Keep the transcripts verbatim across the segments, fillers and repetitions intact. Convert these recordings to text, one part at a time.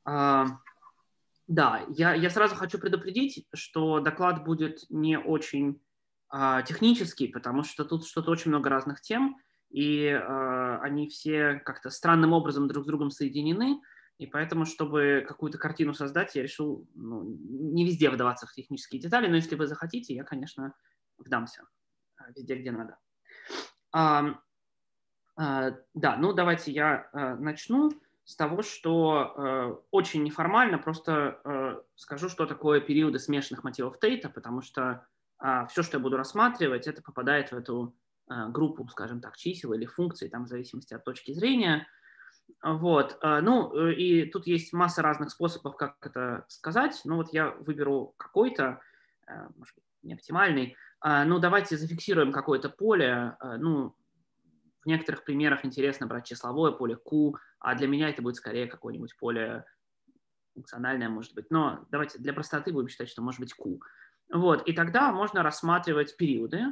А, да, я, я сразу хочу предупредить, что доклад будет не очень а, технический, потому что тут что-то очень много разных тем, и а, они все как-то странным образом друг с другом соединены, и поэтому, чтобы какую-то картину создать, я решил ну, не везде вдаваться в технические детали, но если вы захотите, я, конечно, вдамся а, везде, где надо. А, а, да, ну давайте я а, начну с того, что э, очень неформально просто э, скажу, что такое периоды смешанных мотивов Тейта, потому что э, все, что я буду рассматривать, это попадает в эту э, группу, скажем так, чисел или функций, там, в зависимости от точки зрения. Вот. Э, ну, э, и тут есть масса разных способов, как это сказать. Ну, вот я выберу какой-то, э, может быть, не оптимальный. Э, ну, давайте зафиксируем какое-то поле. Э, ну, в некоторых примерах интересно брать числовое поле Q, а для меня это будет скорее какое-нибудь поле функциональное, может быть. Но давайте для простоты будем считать, что может быть Q. Вот, и тогда можно рассматривать периоды.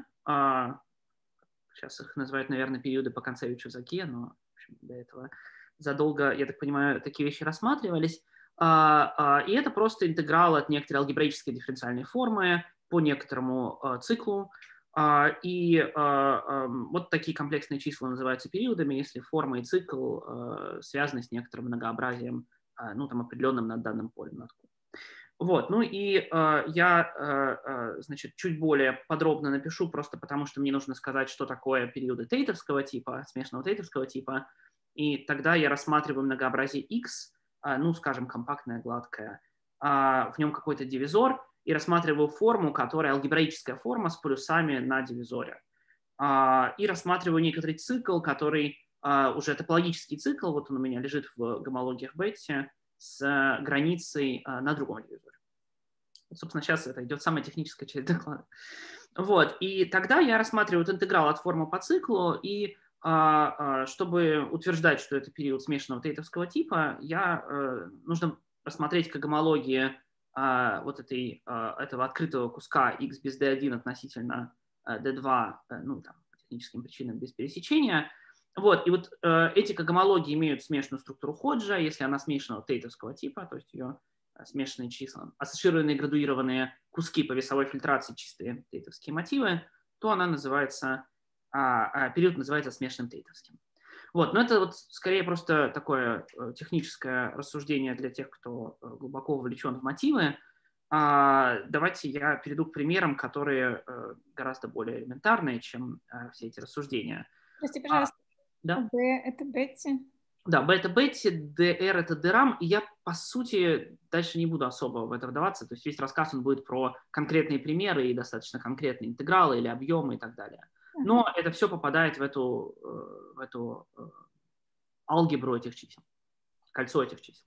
Сейчас их называют, наверное, периоды по Концевичу-Заке, но в общем, до этого задолго, я так понимаю, такие вещи рассматривались. И это просто интеграл от некоторой алгебраической дифференциальной формы по некоторому циклу. И вот такие комплексные числа называются периодами, если форма и цикл связаны с некоторым многообразием, ну, там, определенным над данным полем, над Q. Вот, ну и э, я, э, значит, чуть более подробно напишу, просто потому что мне нужно сказать, что такое периоды тейтовского типа, смешанного тейтовского типа, и тогда я рассматриваю многообразие X, э, ну, скажем, компактное, гладкое, э, в нем какой-то дивизор, и рассматриваю форму, которая алгебраическая форма с полюсами на дивизоре. Э, и рассматриваю некоторый цикл, который э, уже топологический цикл, вот он у меня лежит в гомологиях Бетти, с границей а, на другом дивизоре. Вот, собственно, сейчас это идет самая техническая часть доклада. Вот, и тогда я рассматриваю интеграл от формы по циклу, и а, а, чтобы утверждать, что это период смешанного тейтовского типа, я, а, нужно рассмотреть к гомологии а, вот этой, а, этого открытого куска x без d один относительно а, d два, а, ну, там, по техническим причинам без пересечения. Вот, и вот э, эти когомологии имеют смешанную структуру Ходжа, если она смешанного тейтовского типа, то есть ее э, смешанные числа, ассоциированные градуированные куски по весовой фильтрации, чистые тейтовские мотивы, то она называется, а, а, период называется смешанным тейтовским. Вот, но это вот скорее просто такое э, техническое рассуждение для тех, кто э, глубоко вовлечен в мотивы. А, давайте я перейду к примерам, которые э, гораздо более элементарные, чем э, все эти рассуждения. Прости, пожалуйста. Да. B — это Бетти. Да, B — это Бетти, ди ар — это дирам, и я, по сути, дальше не буду особо в это вдаваться, то есть весь рассказ он будет про конкретные примеры и достаточно конкретные интегралы или объемы и так далее. Но это все попадает в эту, в эту алгебру этих чисел, кольцо этих чисел.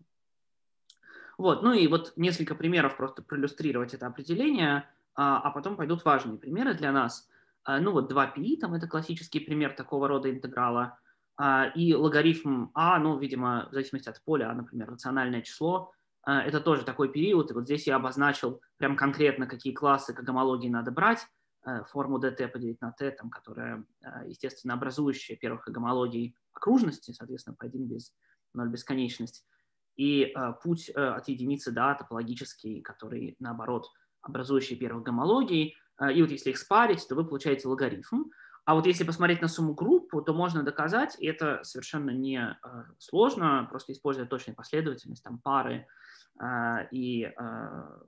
Вот, ну и вот несколько примеров просто проиллюстрировать это определение, а потом пойдут важные примеры для нас. Ну вот два пи, там это классический пример такого рода интеграла. И логарифм а, ну, видимо, в зависимости от поля, например, рациональное число, это тоже такой период. И вот здесь я обозначил прям конкретно, какие классы к гомологии надо брать. Форму dt поделить на t, там, которая, естественно, образующая первых гомологий окружности, соответственно, по один без ноль бесконечность. И путь от единицы до топологический, который, наоборот, образующий первых гомологий. И вот если их спарить, то вы получаете логарифм. А вот если посмотреть на сумму групп, то можно доказать, и это совершенно не э, сложно, просто используя точную последовательность, там пары э, и э,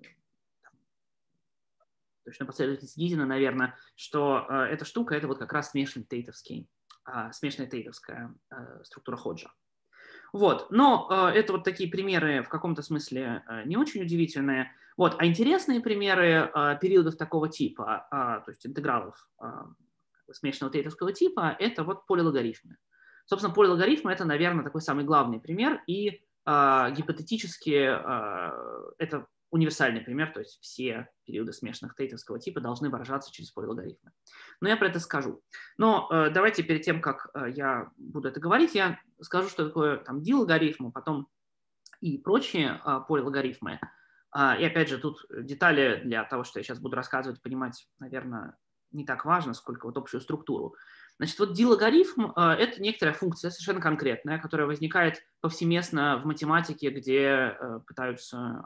точную последовательность Гизена, наверное, что э, эта штука, это вот как раз смешанный тейтовский, э, смешанная тейтовская э, структура Ходжа. Вот, но э, это вот такие примеры в каком-то смысле э, не очень удивительные. Вот, а интересные примеры э, периодов такого типа, э, то есть интегралов э, смешанного тейтовского типа, это вот полилогарифмы. Собственно, полилогарифмы — это, наверное, такой самый главный пример, и э, гипотетически э, это универсальный пример, то есть все периоды смешанных тейтовского типа должны выражаться через полилогарифмы. Но я про это скажу. Но э, давайте перед тем, как э, я буду это говорить, я скажу, что такое там дилогарифмы, потом и прочие э, полилогарифмы. Э, и опять же, тут детали для того, что я сейчас буду рассказывать, понимать, наверное, не так важно, сколько вот общую структуру. Значит, вот D-логарифм – это некоторая функция совершенно конкретная, которая возникает повсеместно в математике, где пытаются,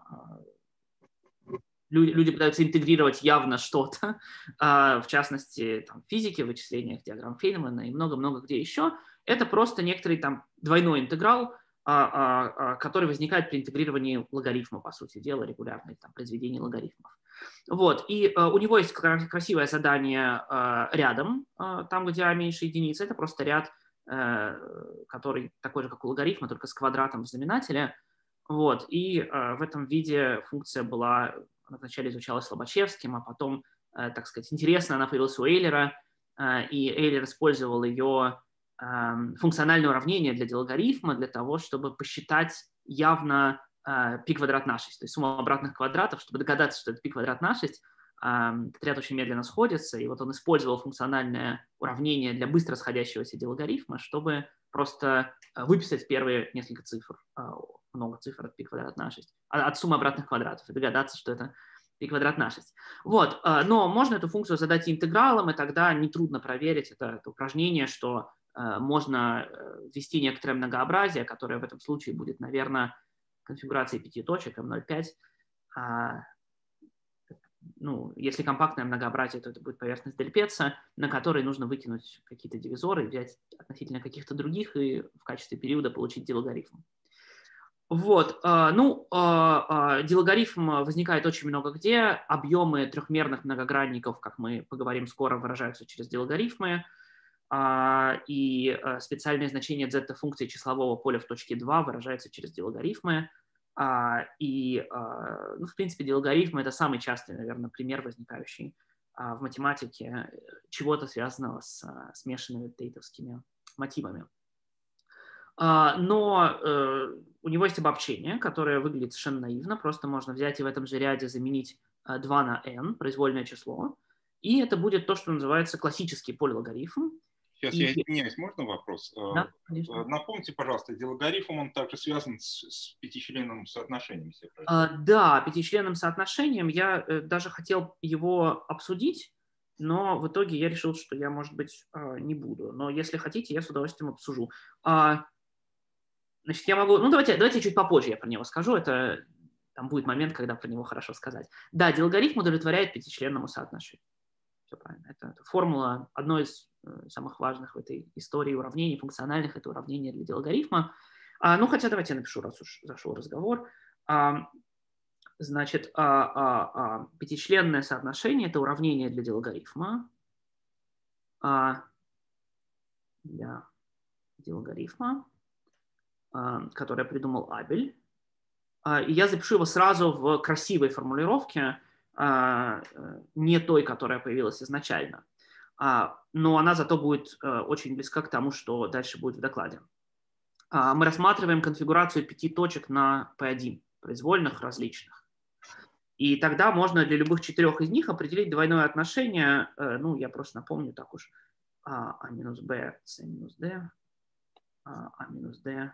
люди пытаются интегрировать явно что-то, в частности, там, в физике, в вычислениях диаграмм Фейнмана и много-много где еще. Это просто некоторый там двойной интеграл, который возникает при интегрировании логарифма, по сути дела, регулярных там, произведений логарифмов. Вот. И э, у него есть красивое задание э, рядом, э, там, где а меньше единицы. Это просто ряд, э, который такой же, как у логарифма, только с квадратом в знаменателе. Вот. И э, в этом виде функция была, она вначале изучалась Лобачевским, а потом, э, так сказать, интересно, она появилась у Эйлера, э, и Эйлер использовал ее э, функциональное уравнение для D-логарифма для того, чтобы посчитать явно пи квадрат на шесть, то есть сумма обратных квадратов, чтобы догадаться, что это пи квадрат на шесть, этот ряд очень медленно сходится, и вот он использовал функциональное уравнение для быстро сходящегося D-логарифма, чтобы просто выписать первые несколько цифр, много цифр от пи квадрат на шесть, от суммы обратных квадратов, и догадаться, что это пи квадрат на шесть. Вот, но можно эту функцию задать интегралом, и тогда нетрудно проверить это, это упражнение, что можно ввести некоторое многообразие, которое в этом случае будет, наверное, конфигурации пяти точек, эм ноль пять. А, ну, если компактное многообразие, то это будет поверхность Дельпеца, на которой нужно выкинуть какие-то дивизоры, взять относительно каких-то других и в качестве периода получить D-логарифм. Вот, а, ну, а, а, D-логарифм возникает очень много где. Объемы трехмерных многогранников, как мы поговорим скоро, выражаются через D-логарифмы. И специальное значение зета-функции числового поля в точке два выражается через D-логарифмы. И, ну, в принципе, D-логарифмы – это самый частый, наверное, пример, возникающий в математике чего-то связанного с смешанными тейтовскими мотивами. Но у него есть обобщение, которое выглядит совершенно наивно. Просто можно взять и в этом же ряде заменить два на n, произвольное число. И это будет то, что называется классический полилогарифм. Сейчас И... я извиняюсь, можно вопрос? Да, конечно. Напомните, пожалуйста, D-логарифм, он также связан с, с пятичленным соотношением. Если а, да, пятичленным соотношением. Я э, даже хотел его обсудить, но в итоге я решил, что я, может быть, э, не буду. Но если хотите, я с удовольствием обсужу. А, значит, я могу... Ну, давайте, давайте чуть попозже я про него скажу. Это там будет момент, когда про него хорошо сказать. Да, D-логарифм удовлетворяет пятичленному соотношению. Все правильно. Это, это формула, одно из э, самых важных в этой истории уравнений функциональных, это уравнение для D-логарифма. А, ну, хотя давайте я напишу, раз уж зашел разговор. А, значит, а, а, а, пятичленное соотношение – это уравнение для D-логарифма. А, для D-логарифма, а, которое придумал Абель. А, и я запишу его сразу в красивой формулировке, не той, которая появилась изначально. Но она зато будет очень близка к тому, что дальше будет в докладе. Мы рассматриваем конфигурацию пяти точек на пи один, произвольных различных. И тогда можно для любых четырех из них определить двойное отношение. Ну, я просто напомню так уж. А минус b, c минус d, а минус d,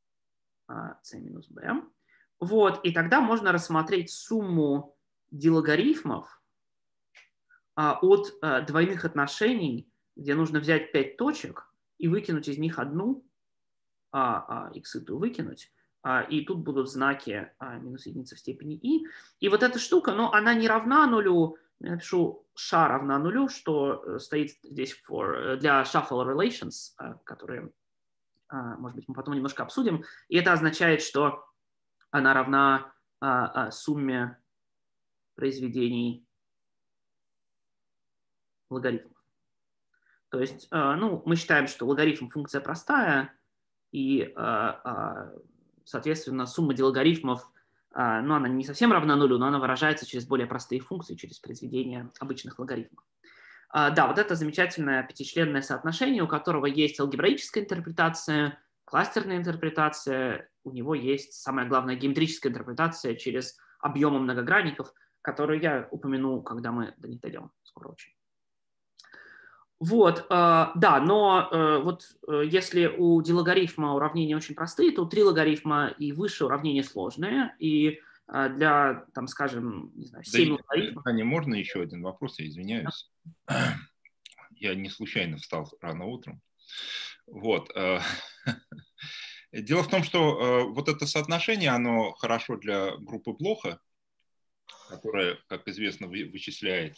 c минус b. Вот, и тогда можно рассмотреть сумму D-логарифмов а, от а, двойных отношений, где нужно взять пять точек и выкинуть из них одну, а, а, x эту выкинуть, а, и тут будут знаки а, минус единица в степени i. И вот эта штука, но она не равна нулю, я напишу ша равна нулю, что стоит здесь for, для shuffle relations, а, которые, а, может быть, мы потом немножко обсудим, и это означает, что она равна а, а, сумме произведений логарифмов. То есть, а, ну, мы считаем, что логарифм функция простая, и, а, а, соответственно, сумма D-логарифмов, а, ну, она не совсем равна нулю, но она выражается через более простые функции, через произведение обычных логарифмов. А, да, вот это замечательное пятичленное соотношение, у которого есть алгебраическая интерпретация, кластерная интерпретация, у него есть самая главная геометрическая интерпретация через объемы многогранников, которую я упомяну, когда мы до них дойдем скоро очень. Вот, э, да, но э, вот э, если у D-логарифма уравнения очень простые, то у три логарифма и выше уравнения сложные, и э, для, там, скажем, не знаю, семь да, логарифмов... Таня, можно еще один вопрос, я извиняюсь. я не случайно встал рано утром. Вот. Дело в том, что вот это соотношение, оно хорошо для группы Блоха, которая, как известно, вычисляет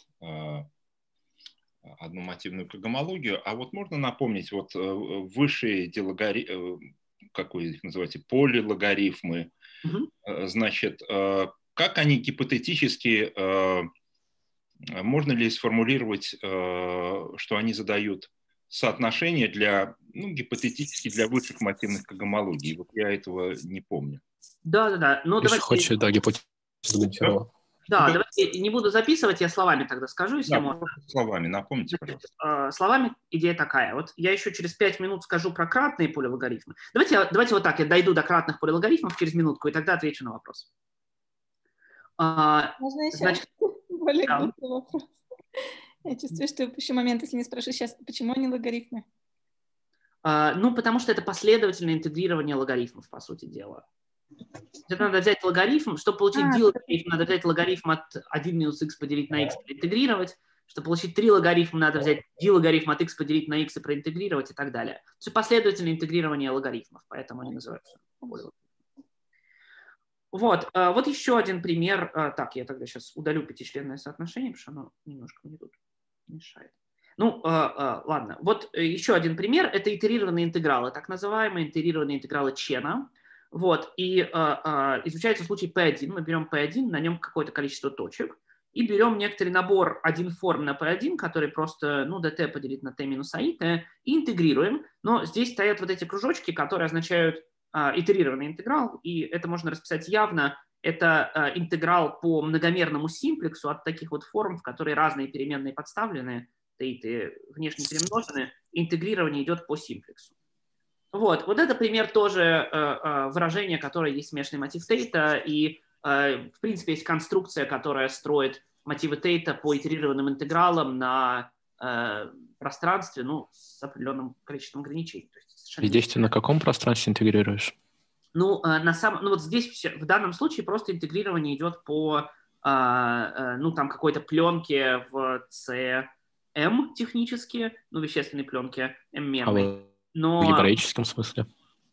одну мотивную когомологию. А вот можно напомнить, вот высшие делогарифмы, как вы их называете, полилогарифмы, mm-hmm. значит, как они гипотетически, можно ли сформулировать, что они задают соотношение для, ну, гипотетически для высших мотивных когомологий? Вот я этого не помню. Да-да-да. Ну, если давайте... хочешь, да, гипотезу гарантировала. Да, да, давайте не буду записывать, я словами тогда скажу, если да, можно. Словами, напомните, пожалуйста. Словами идея такая. Вот я еще через пять минут скажу про кратные полилогарифмы. Давайте, давайте вот так, я дойду до кратных полилогарифмов через минутку, и тогда отвечу на вопрос. Можно еще Значит, более да. глупый вопрос? Я чувствую, что упущу момент, если не спрошу сейчас, почему они логарифмы? Ну, потому что это последовательное интегрирование логарифмов, по сути дела. Это надо взять логарифм, чтобы получить а, d-логарифм, надо взять логарифм от один минус х поделить на x, проинтегрировать. Чтобы получить три логарифма, надо взять d-логарифм от x поделить на x и проинтегрировать и так далее. Это последовательное интегрирование логарифмов, поэтому они называются полилогарифмами. Вот, вот еще один пример. Так, я тогда сейчас удалю пятичленное соотношение, потому что оно немножко мне тут мешает. Ну, ладно. Вот еще один пример. Это итерированные интегралы, так называемые итерированные интегралы Чена. Вот, и изучается случай пи один. Мы берем пи один, на нем какое-то количество точек, и берем некоторый набор один форм на пи один, который просто, ну, dt поделить на t минус аи, и интегрируем. Но здесь стоят вот эти кружочки, которые означают итерированный интеграл, и это можно расписать явно. Это э, интеграл по многомерному симплексу от таких вот форм, в которые разные переменные подставлены, тейты внешне перемножены. Интегрирование идет по симплексу. Вот, вот это пример тоже э, э, выражения, которое есть смешанный мотив тейта, и э, в принципе есть конструкция, которая строит мотивы тейта по итерированным интегралам на э, пространстве, ну, с определенным количеством ограничений. То есть и здесь ты на каком пространстве интегрируешь? Ну, на самом, ну вот здесь в данном случае просто интегрирование идет по, ну, там какой-то пленке в си эм технически, ну, вещественной пленке эм-мерной. А Но в алгебраическом смысле?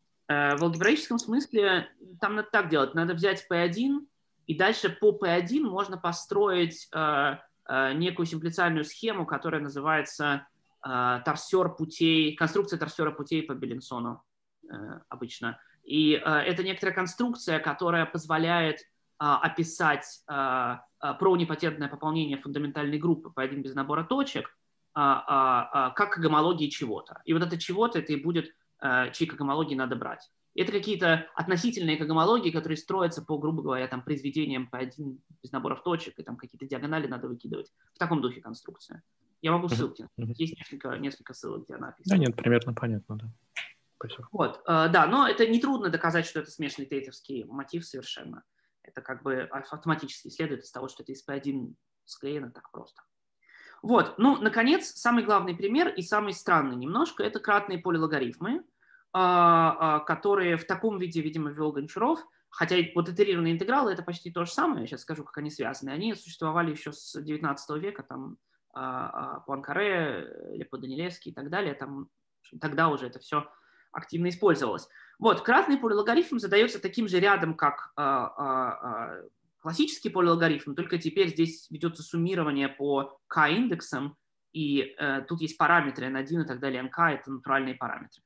В алгебраическом смысле там надо так делать. Надо взять пи один, и дальше по пи один можно построить некую симплициальную схему, которая называется торсер путей, конструкция торсера путей по Беллинсону обычно. И э, это некоторая конструкция, которая позволяет э, описать э, пронипотентное пополнение фундаментальной группы пи один без набора точек э, э, э, как когомологии чего-то. И вот это чего-то, это и будет, э, чьи когомологии надо брать. И это какие-то относительные когомологии, которые строятся по, грубо говоря, там, произведениям пи один без наборов точек, и там какие-то диагонали надо выкидывать. В таком духе конструкция. Я могу ссылки. Mm-hmm. Есть несколько, несколько ссылок, где она описана. Да нет, примерно понятно, да. Спасибо. Вот, э, да, но это нетрудно доказать, что это смешанный тейтовский мотив совершенно. Это как бы автоматически следует из того, что это из пи один склеено так просто. Вот, ну, наконец, самый главный пример и самый странный немножко – это кратные полилогарифмы, э, э, которые в таком виде, видимо, ввел Гончаров, хотя вот итерированные интегралы – это почти то же самое, я сейчас скажу, как они связаны. Они существовали еще с девятнадцатого века, там, э, э, Пуанкаре, Лепо-Данилевский и так далее, там, тогда уже это все активно использовалось. Вот, кратный полилогарифм задается таким же рядом, как э, э, классический полилогарифм, только теперь здесь ведется суммирование по k-индексам, и э, тут есть параметры эн один и так далее, nk – это натуральные параметры.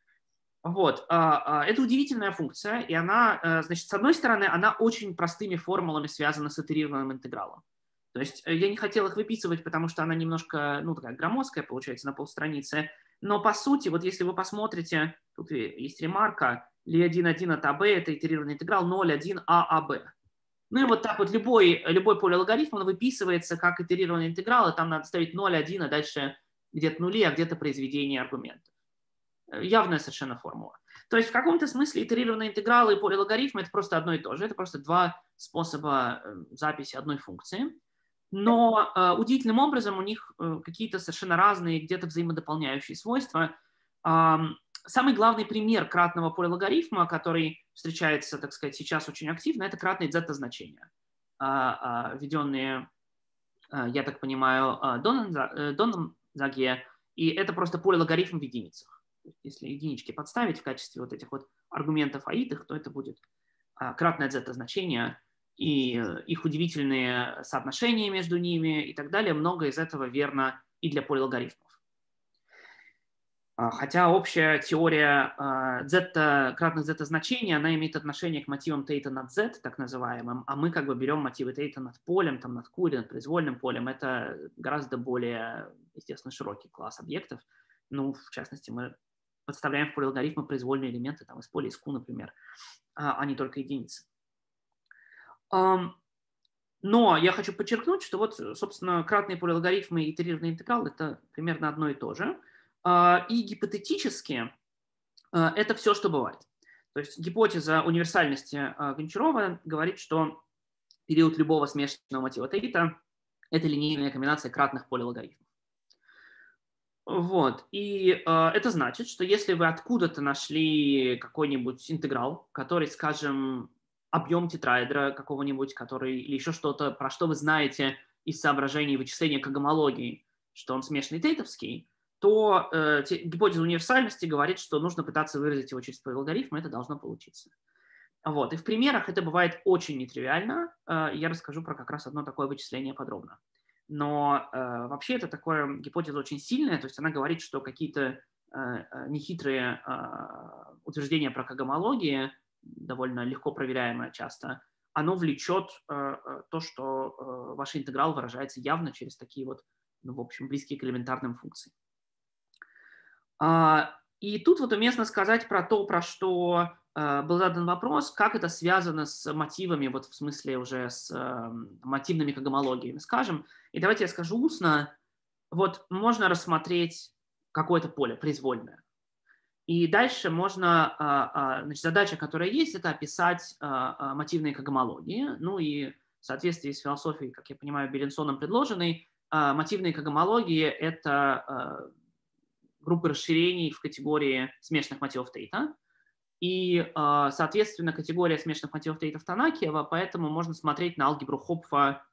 Вот, э, э, это удивительная функция, и она, э, значит, с одной стороны, она очень простыми формулами связана с итерированным интегралом. То есть я не хотел их выписывать, потому что она немножко, ну, такая громоздкая, получается, на полстраницы. Но по сути, вот если вы посмотрите, тут есть ремарка, ли один один от АБ – это итерированный интеграл ноль один а а бэ. Ну и вот так вот любой, любой полилогарифм, он выписывается как итерированный интеграл, и там надо ставить ноль один, а дальше где-то нули, а где-то произведение аргументов. Явная совершенно формула. То есть в каком-то смысле итерированные интегралы и полилогарифмы – это просто одно и то же. Это просто два способа записи одной функции. Но э, удивительным образом у них э, какие-то совершенно разные, где-то взаимодополняющие свойства. Э, самый главный пример кратного полилогарифма, который встречается, так сказать, сейчас очень активно, это кратные зета-значения, э, э, введенные, э, я так понимаю, э, Доном Заге И это просто поле логарифм в единицах. Если единички подставить в качестве вот этих вот аргументов аитых, то это будет кратное z значение, и их удивительные соотношения между ними и так далее. Много из этого верно и для полилогарифмов. Хотя общая теория z, кратных z значений, она имеет отношение к мотивам тейта над z, так называемым, а мы как бы берем мотивы тейта над полем, там, над кури, над произвольным полем. Это гораздо более, естественно, широкий класс объектов. Ну, в частности, мы подставляем в полилогарифмы произвольные элементы, там, из поля, из q, например, а не только единицы. Но я хочу подчеркнуть, что вот, собственно, кратные полилогарифмы и итерированный интеграл – это примерно одно и то же. И гипотетически это все, что бывает. То есть гипотеза универсальности Гончарова говорит, что период любого смешанного мотива тейта – это линейная комбинация кратных полилогарифмов. Вот. И это значит, что если вы откуда-то нашли какой-нибудь интеграл, который, скажем, объем тетраэдра какого-нибудь, который или еще что-то, про что вы знаете из соображений вычисления когомологии, что он смешанный тейтовский, то э, те, гипотеза универсальности говорит, что нужно пытаться выразить его через полилогарифм, и это должно получиться. Вот. И в примерах это бывает очень нетривиально. Э, я расскажу про как раз одно такое вычисление подробно. Но э, вообще это такая гипотеза очень сильная, то есть она говорит, что какие-то э, нехитрые э, утверждения про когомологии, довольно легко проверяемое часто, оно влечет э, то, что э, ваш интеграл выражается явно через такие вот, ну, в общем, близкие к элементарным функциям. А, и тут вот уместно сказать про то, про что э, был задан вопрос, как это связано с мотивами, вот в смысле уже с э, мотивными когомологиями, скажем. И давайте я скажу устно. Вот можно рассмотреть какое-то поле произвольное. И дальше можно, значит, задача, которая есть, это описать мотивные когомологии. Ну и в соответствии с философией, как я понимаю, Беллинсоном предложенной, мотивные когомологии – это группы расширений в категории смешанных мотивов Тейта. И, соответственно, категория смешанных мотивов Тейта в Танакиева, поэтому можно смотреть на алгебру Хопфа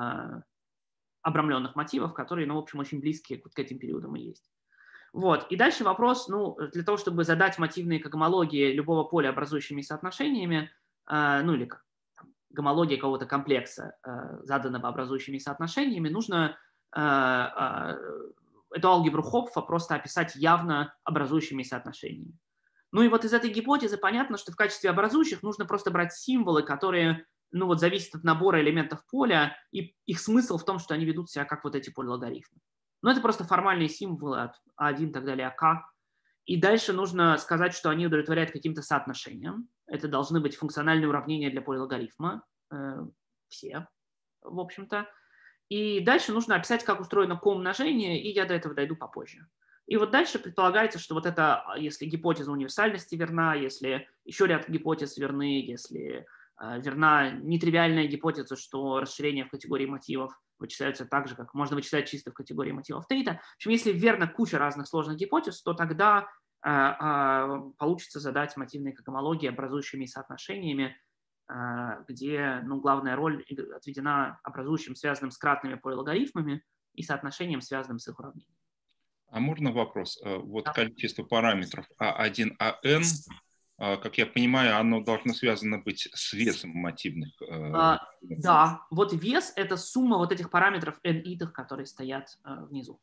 обрамленных мотивов, которые, ну, в общем, очень близкие к этим периодам и есть. Вот. И дальше вопрос, ну, для того, чтобы задать мотивные когомологии любого поля образующими соотношениями, э, ну, или как, там, гомология какого-то комплекса, э, заданного образующими соотношениями, нужно э, э, эту алгебру Хопфа просто описать явно образующими соотношениями. Ну и вот из этой гипотезы понятно, что в качестве образующих нужно просто брать символы, которые, ну, вот зависят от набора элементов поля, и их смысл в том, что они ведут себя как вот эти полилогарифмы. Но это просто формальные символы от а один и так далее, АК. И дальше нужно сказать, что они удовлетворяют каким-то соотношениям. Это должны быть функциональные уравнения для полилогарифма. Э, все, в общем-то. И дальше нужно описать, как устроено коумножение, и я до этого дойду попозже. И вот дальше предполагается, что вот это, если гипотеза универсальности верна, если еще ряд гипотез верны, если э, верна нетривиальная гипотеза, что расширение в категории мотивов вычисляются так же, как можно вычислять чисто в категории мотивов Тейта. В общем, если верно куча разных сложных гипотез, то тогда э, э, получится задать мотивные когомологии образующими соотношениями, э, где, ну, главная роль отведена образующим, связанным с кратными полилогарифмами, и соотношением, связанным с их уравнением. А можно вопрос? Вот да. Количество параметров а один, АН, как я понимаю, оно должно связано быть с весом мотивных. А, да, вот вес – это сумма вот этих параметров n-итых, которые стоят а, внизу.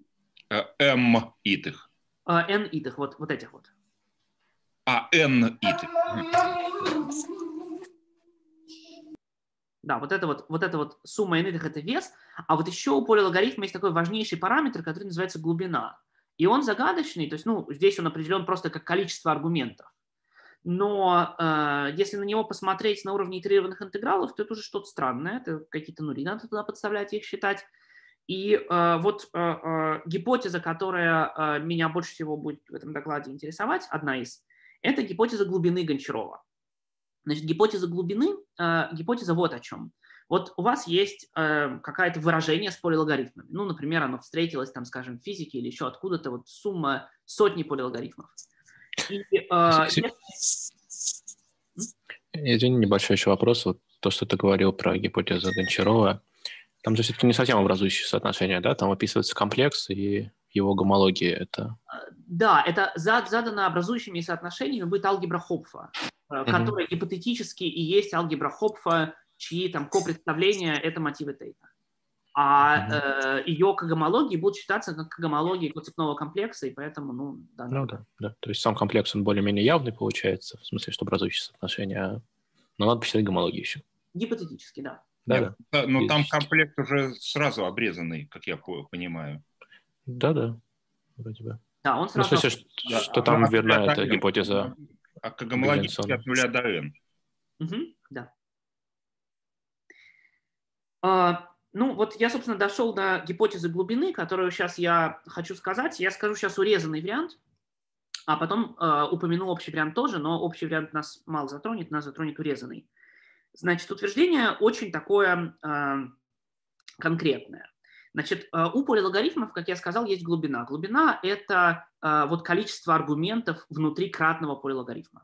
m-итых. А, n-итых, вот, вот этих вот. А, n-итых. Да, вот это вот, вот, это вот сумма n-итых – это вес. А вот еще у полилогарифма есть такой важнейший параметр, который называется глубина. И он загадочный, то есть, ну, здесь он определен просто как количество аргументов. Но э, если на него посмотреть на уровне итерированных интегралов, то это уже что-то странное. Это какие-то нули надо туда подставлять, их считать. И э, вот э, э, гипотеза, которая э, меня больше всего будет в этом докладе интересовать, одна из, это гипотеза глубины Гончарова. Значит, гипотеза глубины, э, гипотеза вот о чем. Вот у вас есть э, какое-то выражение с полилогарифмами. Ну, например, оно встретилось, там, скажем, в физике или еще откуда-то, вот сумма сотни полилогарифмов. И, э, если... Извини, небольшой еще вопрос. Вот то, что ты говорил про гипотезу Гончарова, там же все-таки не совсем образующие соотношения, да? Там описывается комплекс, и его гомологии это? Да, это задано образующими соотношениями будет алгебра Хопфа, uh-huh. которая гипотетически и есть алгебра Хопфа, чьи там копредставления — это мотивы Тейта. А uh-huh. э, ее когомологии будут считаться как когомологии коцепного комплекса, и поэтому, ну, да. Ну да, да. То есть сам комплекс, он более-менее явный получается, в смысле, что образующие соотношения, но надо посчитать гомологию еще. Гипотетически, да. Да, Нет, да. Но и... там комплект уже сразу обрезанный, как я понимаю. Да, да, вроде бы. Да, он сразу... Ну, в смысле, что, да, что там верна эта гипотеза. А когомологически от нуля до n. Угу, да. А, ну, вот я, собственно, дошел до гипотезы глубины, которую сейчас я хочу сказать. Я скажу сейчас урезанный вариант, а потом э, упомяну общий вариант тоже, но общий вариант нас мало затронет, нас затронет урезанный. Значит, утверждение очень такое э, конкретное. Значит, э, у полилогарифмов, как я сказал, есть глубина. Глубина – это э, вот количество аргументов внутри кратного полилогарифма.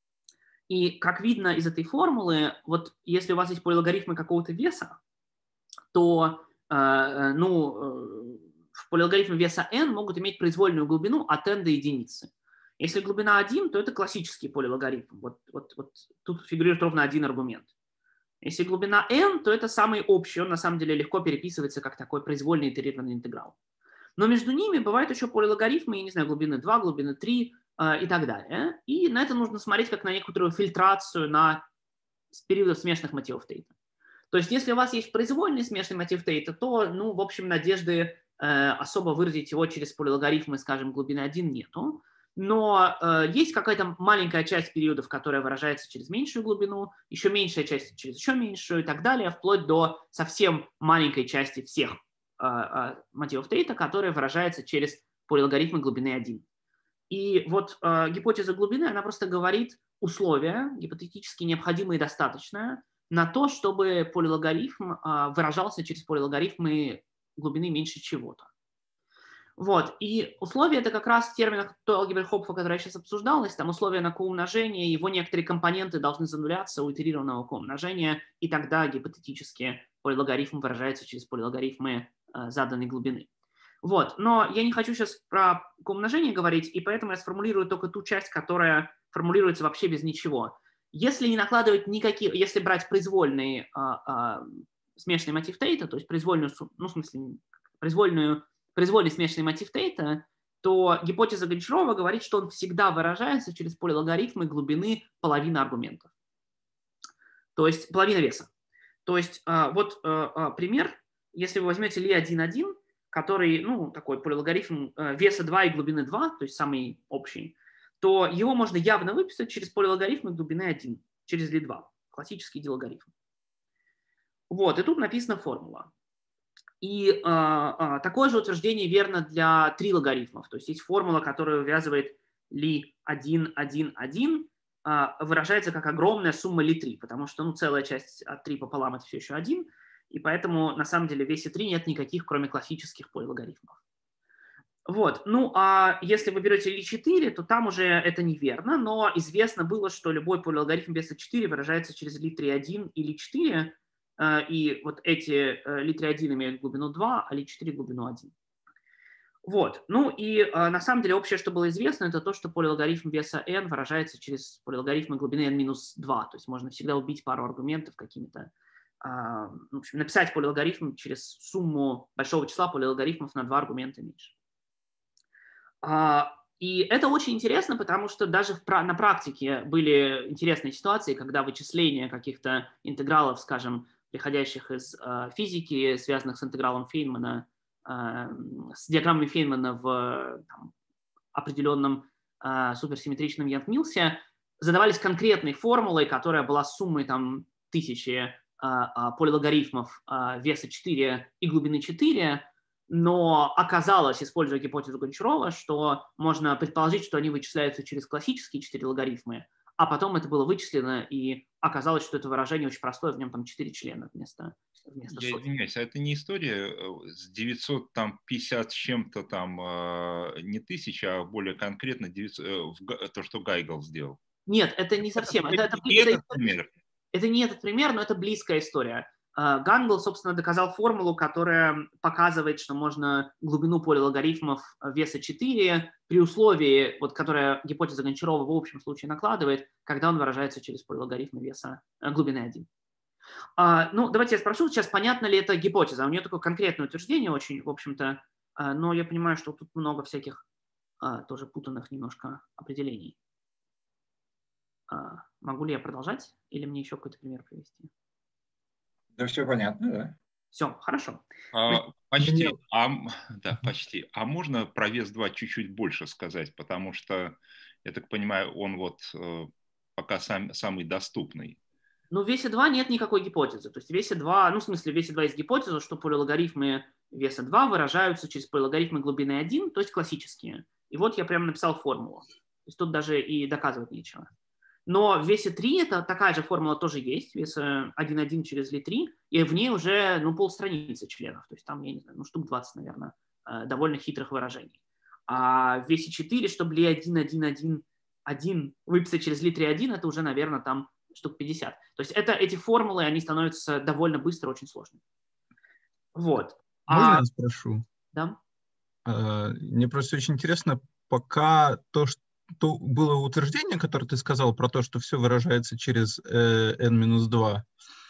И как видно из этой формулы, вот если у вас есть полилогарифмы какого-то веса, то э, ну, э, в полилогарифме веса n могут иметь произвольную глубину от n до единицы. Если глубина один, то это классический полилогарифм. Вот, вот, вот тут фигурирует ровно один аргумент. Если глубина n, то это самый общий, он на самом деле легко переписывается как такой произвольный итерированный интеграл. Но между ними бывают еще полилогарифмы, я не знаю, глубины два, глубины три э, и так далее. И на это нужно смотреть как на некоторую фильтрацию на периодов смешанных мотивов Тейта. То есть если у вас есть произвольный смешанный мотив Тейта, то, ну, в общем, надежды э, особо выразить его через полилогарифмы, скажем, глубины один нету. Но э, есть какая-то маленькая часть периодов, которая выражается через меньшую глубину, еще меньшая часть через еще меньшую и так далее, вплоть до совсем маленькой части всех э, э, мотивов Тейта, которая выражается через полилогарифмы глубины один. И вот э, гипотеза глубины, она просто говорит условия, гипотетически необходимые и достаточное, на то, чтобы полилогарифм э, выражался через полилогарифмы глубины меньше чего-то. Вот. И условия — это как раз в терминах той алгебры Хопфа, которая сейчас обсуждалась, там условия на коумножение, его некоторые компоненты должны зануляться у итерированного коумножения, и тогда гипотетически полилогарифм выражается через полилогарифмы э, заданной глубины. Вот. Но я не хочу сейчас про коумножение говорить, и поэтому я сформулирую только ту часть, которая формулируется вообще без ничего. Если не накладывать никакие, если брать произвольный а, а, смешанный мотив Тейта, то есть произвольную, ну, в смысле, произвольную, произвольный смешанный мотив Тейта, то гипотеза Гончарова говорит, что он всегда выражается через полилогарифмы глубины половины аргументов. То есть половина веса. То есть а, вот а, а, пример, если вы возьмете Ли один один, который, ну, такой полилогарифм а, веса два и глубины два, то есть самый общий, то его можно явно выписать через полилогарифмы глубины один, через Ли два, классический дилогарифм. Вот, и тут написана формула. И а, а, такое же утверждение верно для трилогарифмов. То есть есть формула, которая увязывает Ли один один один, а, выражается как огромная сумма Ли три, потому что, ну, целая часть от три пополам — это все еще один, и поэтому на самом деле в весе три нет никаких, кроме классических полилогарифмов. Вот. Ну, а если вы берете Ли четыре, то там уже это неверно, но известно было, что любой полилогарифм веса четыре выражается через Ли три один и Ли четыре, и вот эти Ли три один имеют глубину два, а Ли четыре глубину один. Вот. Ну и на самом деле общее, что было известно, это то, что полилогарифм веса n выражается через полилогарифмы глубины эн минус два, то есть можно всегда убить пару аргументов какими-то, в общем, написать полилогарифм через сумму большого числа полилогарифмов на два аргумента меньше. И это очень интересно, потому что даже в, на практике были интересные ситуации, когда вычисление каких-то интегралов, скажем, приходящих из э, физики, связанных с интегралом Фейнмана, э, с диаграммой Фейнмана в там, определенном э, суперсимметричном Янг-Милсе, задавались конкретной формулой, которая была суммой там, тысячи э, э, полилогарифмов э, веса четыре и глубины четыре, но оказалось, используя гипотезу Гончарова, что можно предположить, что они вычисляются через классические четыре логарифмы, а потом это было вычислено, и оказалось, что это выражение очень простое, в нем там четыре члена вместо, вместо Я сотни. извиняюсь, а это не история с девятьсот пятьдесят с чем-то там, не тысяч, а более конкретно девятьсот, то, что Гайгл сделал? Нет, это не совсем. Это, это, не это, этот пример. Это не этот пример, но это близкая история. Гангл, собственно, доказал формулу, которая показывает, что можно глубину поля логарифмов веса четыре при условии, вот, которое гипотеза Гончарова в общем случае накладывает, когда он выражается через поле логарифма веса глубины один. А, ну, давайте я спрошу сейчас, понятно ли это гипотеза. У нее такое конкретное утверждение очень, в общем-то, а, но я понимаю, что тут много всяких а, тоже путанных немножко определений. А, могу ли я продолжать или мне еще какой-то пример привести? Да, все понятно, да. Все, хорошо. А, почти, а, да, почти. А можно про вес два чуть-чуть больше сказать, потому что, я так понимаю, он вот э, пока сам, самый доступный. Ну, в весе два нет никакой гипотезы. То есть в весе два, ну, в смысле, в весе два есть гипотеза, что полилогарифмы веса два выражаются через полилогарифмы глубины один, то есть классические. И вот я прямо написал формулу. То есть тут даже и доказывать нечего. Но в весе три это такая же формула тоже есть, вес один один через ли три, и в ней уже, ну, полстраницы членов. То есть там, я не знаю, ну, штук двадцать, наверное, довольно хитрых выражений. А в весе четыре, чтобы ли один один один один выписать через ли три один, это уже, наверное, там штук пятьдесят. То есть это, эти формулы, они становятся довольно быстро очень сложными. Вот. Можно а, я спрошу? Да. А, мне просто очень интересно, пока то, что то было утверждение, которое ты сказал, про то, что все выражается через э, эн минус два,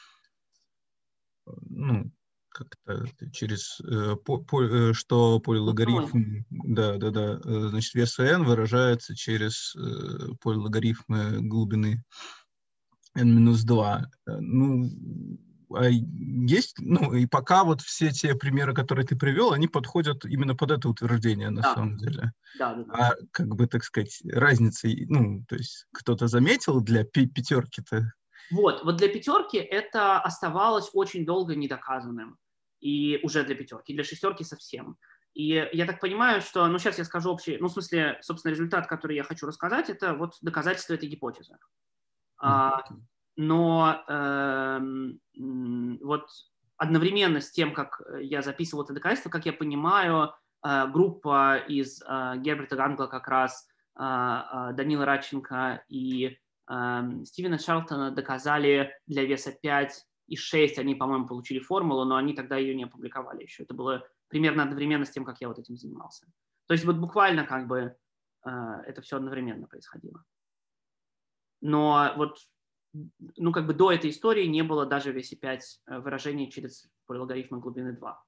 ну, как-то через, э, по, по, что полилогарифм, да, да, да, значит, вес n выражается через э, полилогарифмы глубины эн минус два. Ну, а есть, ну, и пока вот все те примеры, которые ты привел, они подходят именно под это утверждение, на Да. самом деле. Да, да, да. А, как бы, так сказать, разница, ну, то есть кто-то заметил для пятерки-то? Вот, вот для пятерки это оставалось очень долго недоказанным. И уже для пятерки, для шестерки совсем. И я так понимаю, что, ну, сейчас я скажу общий, ну, в смысле, собственно, результат, который я хочу рассказать, это вот доказательство этой гипотезы. Mm-hmm. А, но э, вот одновременно с тем, как я записывал это доказательство, как я понимаю, э, группа из э, Герберта Гангла как раз, э, э, Данила Радченко и э, Стивена Шарлтона доказали для веса пять и шесть, они, по-моему, получили формулу, но они тогда ее не опубликовали еще. Это было примерно одновременно с тем, как я вот этим занимался. То есть вот буквально как бы э, это все одновременно происходило. Но вот, ну, как бы до этой истории не было даже в весе пять выражений через полилогарифмы глубины два.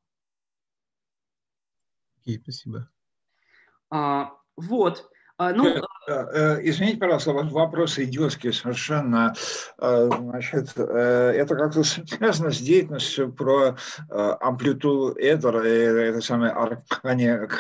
Окей, okay, спасибо. А, вот. А, ну, Извините, пожалуйста, вот вопрос идиотский совершенно. Значит, это как-то связано с деятельностью про амплитуду Эдера, это самое арканедов,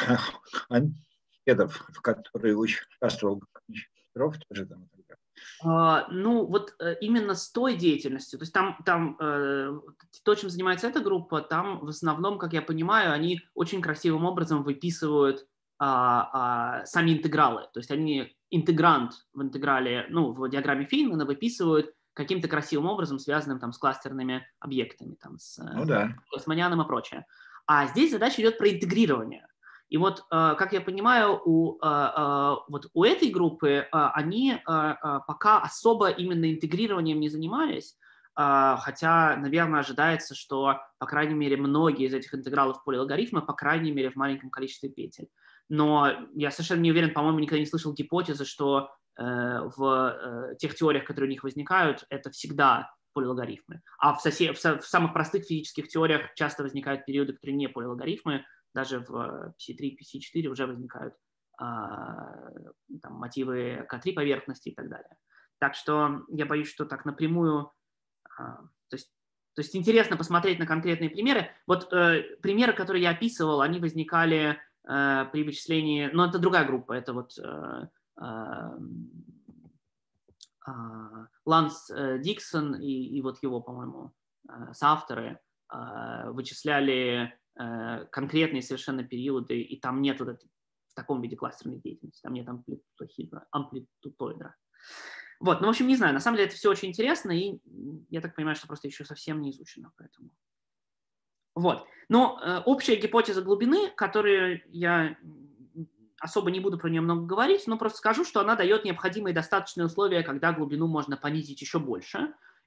в которой участвовал Гончаров тоже там. Uh, ну, вот uh, именно с той деятельностью, то есть там, там uh, то, чем занимается эта группа, там в основном, как я понимаю, они очень красивым образом выписывают uh, uh, сами интегралы, то есть они интегрант в интеграле, ну, в диаграмме Фейнмана выписывают каким-то красивым образом, связанным там с кластерными объектами, там, с ну, да. Космоняном и прочее. А здесь задача идет про интегрирование. И вот, как я понимаю, у, вот у этой группы они пока особо именно интегрированием не занимались, хотя, наверное, ожидается, что, по крайней мере, многие из этих интегралов полилогарифма, по крайней мере, в маленьком количестве петель. Но я совершенно не уверен, по-моему, никогда не слышал гипотезы, что в тех теориях, которые у них возникают, это всегда полилогарифмы. А в, сосед... в самых простых физических теориях часто возникают периоды, которые не полилогарифмы. Даже в пи си три, пи си четыре уже возникают а, там, мотивы ка три поверхности и так далее. Так что я боюсь, что так напрямую... А, то, есть, то есть интересно посмотреть на конкретные примеры. Вот э, примеры, которые я описывал, они возникали э, при вычислении... Но это другая группа. Это вот э, э, э, Ланс э, Диксон и, и вот его, по-моему, э, соавторы э, вычисляли... конкретные совершенно периоды, и там нет вот это, в таком виде кластерной деятельности, там нет амплитудоидра. Вот, ну, в общем, не знаю, на самом деле это все очень интересно, и я так понимаю, что просто еще совсем не изучено, поэтому... Вот, но э, общая гипотеза глубины, которую я особо не буду про нее много говорить, но просто скажу, что она дает необходимые достаточные условия, когда глубину можно понизить еще больше,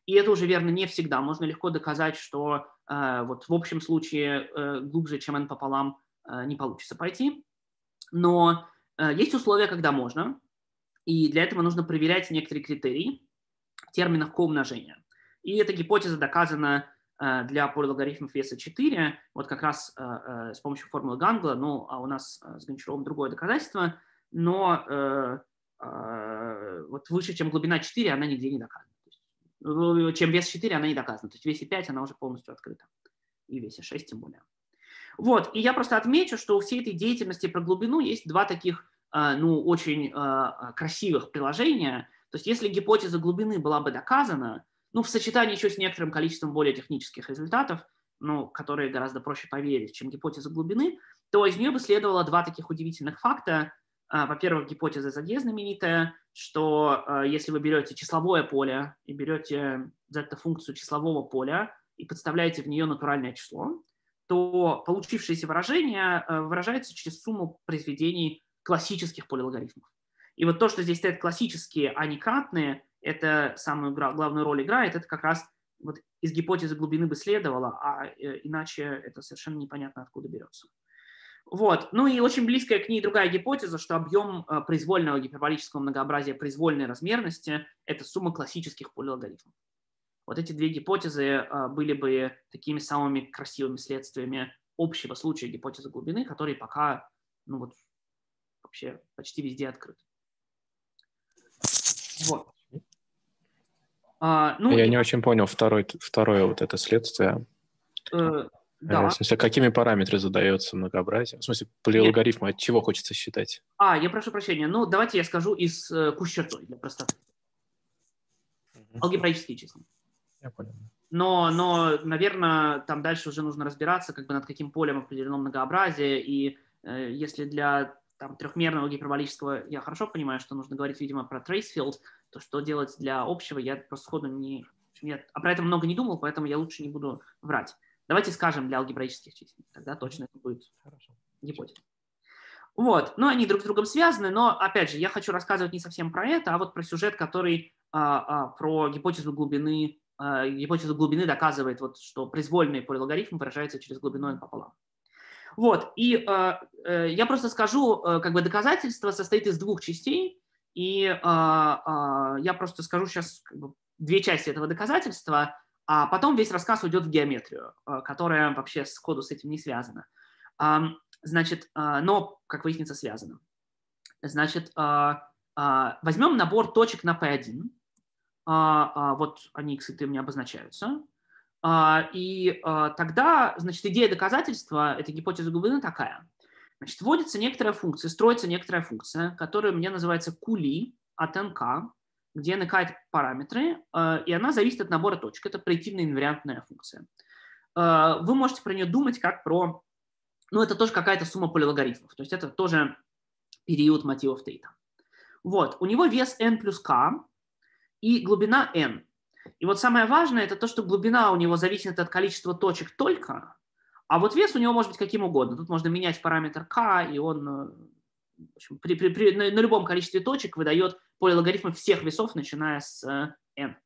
И это уже верно не всегда. Можно легко доказать, что э, вот в общем случае э, глубже, чем n пополам, э, не получится пойти. Но э, есть условия, когда можно. И для этого нужно проверять некоторые критерии в терминах коумножения. И эта гипотеза доказана э, для полилогарифмов веса четыре, вот как раз э, э, с помощью формулы Гангла, ну, а у нас э, с Гончаровым другое доказательство, но э, э, вот выше, чем глубина четыре, она нигде не доказана. То есть, чем вес четыре, она не доказана. То есть в весе пять она уже полностью открыта. И в весе шесть тем более. Вот, и я просто отмечу, что у всей этой деятельности про глубину есть два таких ну, очень э, красивых приложения. То есть если гипотеза глубины была бы доказана, ну, в сочетании еще с некоторым количеством более технических результатов, ну, которые гораздо проще поверить, чем гипотеза глубины, то из нее бы следовало два таких удивительных факта. Э, во-первых, гипотеза Задье знаменитая, что э, если вы берете числовое поле и берете зета-функцию числового поля и подставляете в нее натуральное число, то получившееся выражение э, выражается через сумму произведений классических полилогарифмов. И вот то, что здесь стоят классические, а не кратные, это самую главную роль играет, это как раз вот из гипотезы глубины бы следовало, а иначе это совершенно непонятно откуда берется. Вот. Ну и очень близкая к ней другая гипотеза, что объем произвольного гиперболического многообразия произвольной размерности – это сумма классических полилогарифмов. Вот эти две гипотезы были бы такими самыми красивыми следствиями общего случая гипотезы глубины, которые пока, ну вот, вообще почти везде открыт. Вот. А, ну, Я и... не очень понял второй, второе вот это следствие. Э, да. В смысле, какими параметрами задается многообразие? В смысле, полилогарифма от чего хочется считать? А, я прошу прощения. Ну, давайте я скажу из э, ку с чертой для простоты. Угу. Алгебраические числа. Я понял. Но, но, наверное, там дальше уже нужно разбираться, как бы над каким полем определено многообразие, и э, если для там, трехмерного гиперболического я хорошо понимаю, что нужно говорить, видимо, про trace field, то что делать для общего, я просто сходу не... Я про это много не думал, поэтому я лучше не буду врать. Давайте скажем для алгебраических чисел, тогда точно это будет гипотеза. Вот, ну они друг с другом связаны, но, опять же, я хочу рассказывать не совсем про это, а вот про сюжет, который а, а, про гипотезу глубины, а, гипотезу глубины доказывает, вот, что произвольный полилогарифм выражается через глубину n пополам. Вот, и э, э, я просто скажу, э, как бы доказательство состоит из двух частей, и э, э, я просто скажу сейчас как бы, две части этого доказательства, а потом весь рассказ уйдет в геометрию, э, которая вообще сходу с этим не связана. Э, значит, э, но, как выяснится, связана. Значит, э, э, возьмем набор точек на пи один, э, э, вот они, кстати, у меня обозначаются. И тогда, значит, идея доказательства этой гипотезы глубины такая. Значит, вводится некоторая функция, строится некоторая функция, которая у меня называется кули от эн ка, где эн и k – это параметры, и она зависит от набора точек. Это проективная инвариантная функция. Вы можете про нее думать как про... Ну, это тоже какая-то сумма полилогарифмов. То есть это тоже период мотивов Тейта. Вот. У него вес n плюс k и глубина n. И вот самое важное – это то, что глубина у него зависит от количества точек только, а вот вес у него может быть каким угодно. Тут можно менять параметр k, и он в общем, при, при, при, на, на любом количестве точек выдает полилогарифмы всех весов, начиная с n.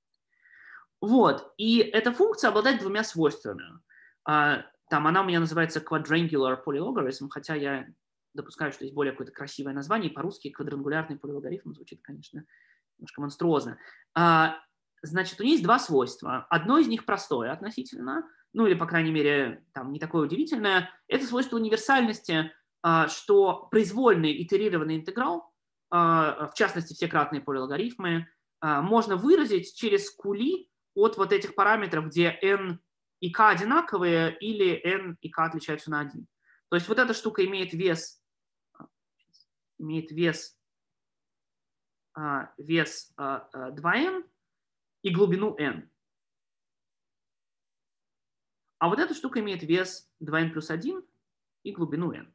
Вот. И эта функция обладает двумя свойствами. Там она у меня называется quadrangular polylogarism, хотя я допускаю, что есть более какое-то красивое название. По-русски квадрангулярный полилогарифм звучит, конечно, немножко монструозно. Значит, у нее есть два свойства. Одно из них простое относительно, ну или, по крайней мере, там не такое удивительное. Это свойство универсальности, что произвольный итерированный интеграл, в частности, все кратные полилогарифмы, можно выразить через кули от вот этих параметров, где n и k одинаковые или n и k отличаются на один. То есть вот эта штука имеет вес, имеет вес, вес два эн, и глубину n. А вот эта штука имеет вес два эн плюс один и глубину n.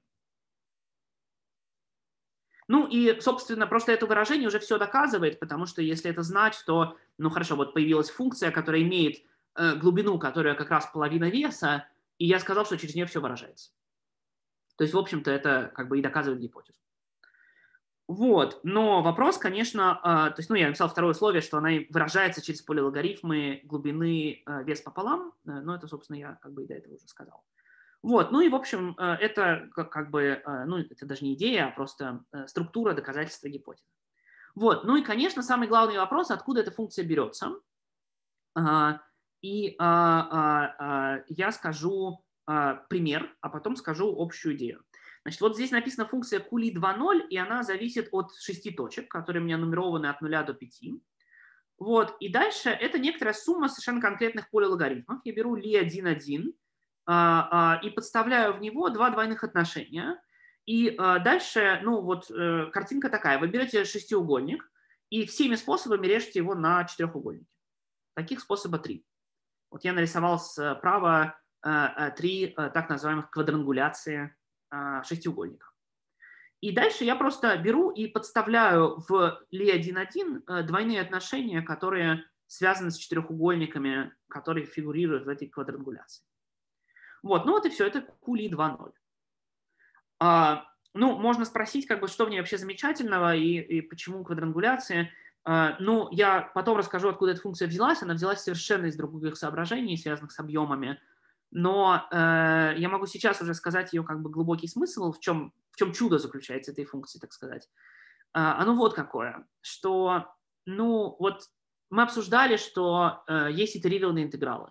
Ну и, собственно, просто это выражение уже все доказывает, потому что если это знать, то, ну хорошо, вот появилась функция, которая имеет э, глубину, которая как раз половина веса, и я сказал, что через нее все выражается. То есть, в общем-то, это как бы и доказывает гипотезу. Вот, но вопрос, конечно, то есть, ну, я написал второе условие, что она выражается через полилогарифмы глубины вес пополам, но это, собственно, я как бы и до этого уже сказал. Вот, ну и, в общем, это как бы, ну, это даже не идея, а просто структура доказательства гипотезы. Вот, ну и, конечно, самый главный вопрос, откуда эта функция берется. И я скажу пример, а потом скажу общую идею. Значит, вот здесь написана функция Кули два ноль, и она зависит от шести точек, которые у меня нумерованы от нуля до пяти. Вот, и дальше это некоторая сумма совершенно конкретных полилогарифмов. Я беру ли один один а, а, и подставляю в него два двойных отношения. И а, дальше, ну вот, э, картинка такая. Вы берете шестиугольник и всеми способами режете его на четырехугольники. Таких способа три. Вот я нарисовал справа э, три э, так называемых квадрангуляции шестиугольника. И дальше я просто беру и подставляю в ли один один двойные отношения, которые связаны с четырехугольниками, которые фигурируют в этой квадрангуляции. Вот, ну вот и все, это Кули два ноль. А, ну, можно спросить, как бы, что в ней вообще замечательного и, и почему квадрангуляция. А, ну, я потом расскажу, откуда эта функция взялась. Она взялась совершенно из других соображений, связанных с объемами. Но э, я могу сейчас уже сказать ее как бы глубокий смысл, в чем, в чем чудо заключается этой функции, так сказать. А, оно вот какое, что, ну, вот мы обсуждали, что э, есть итерированные интегралы.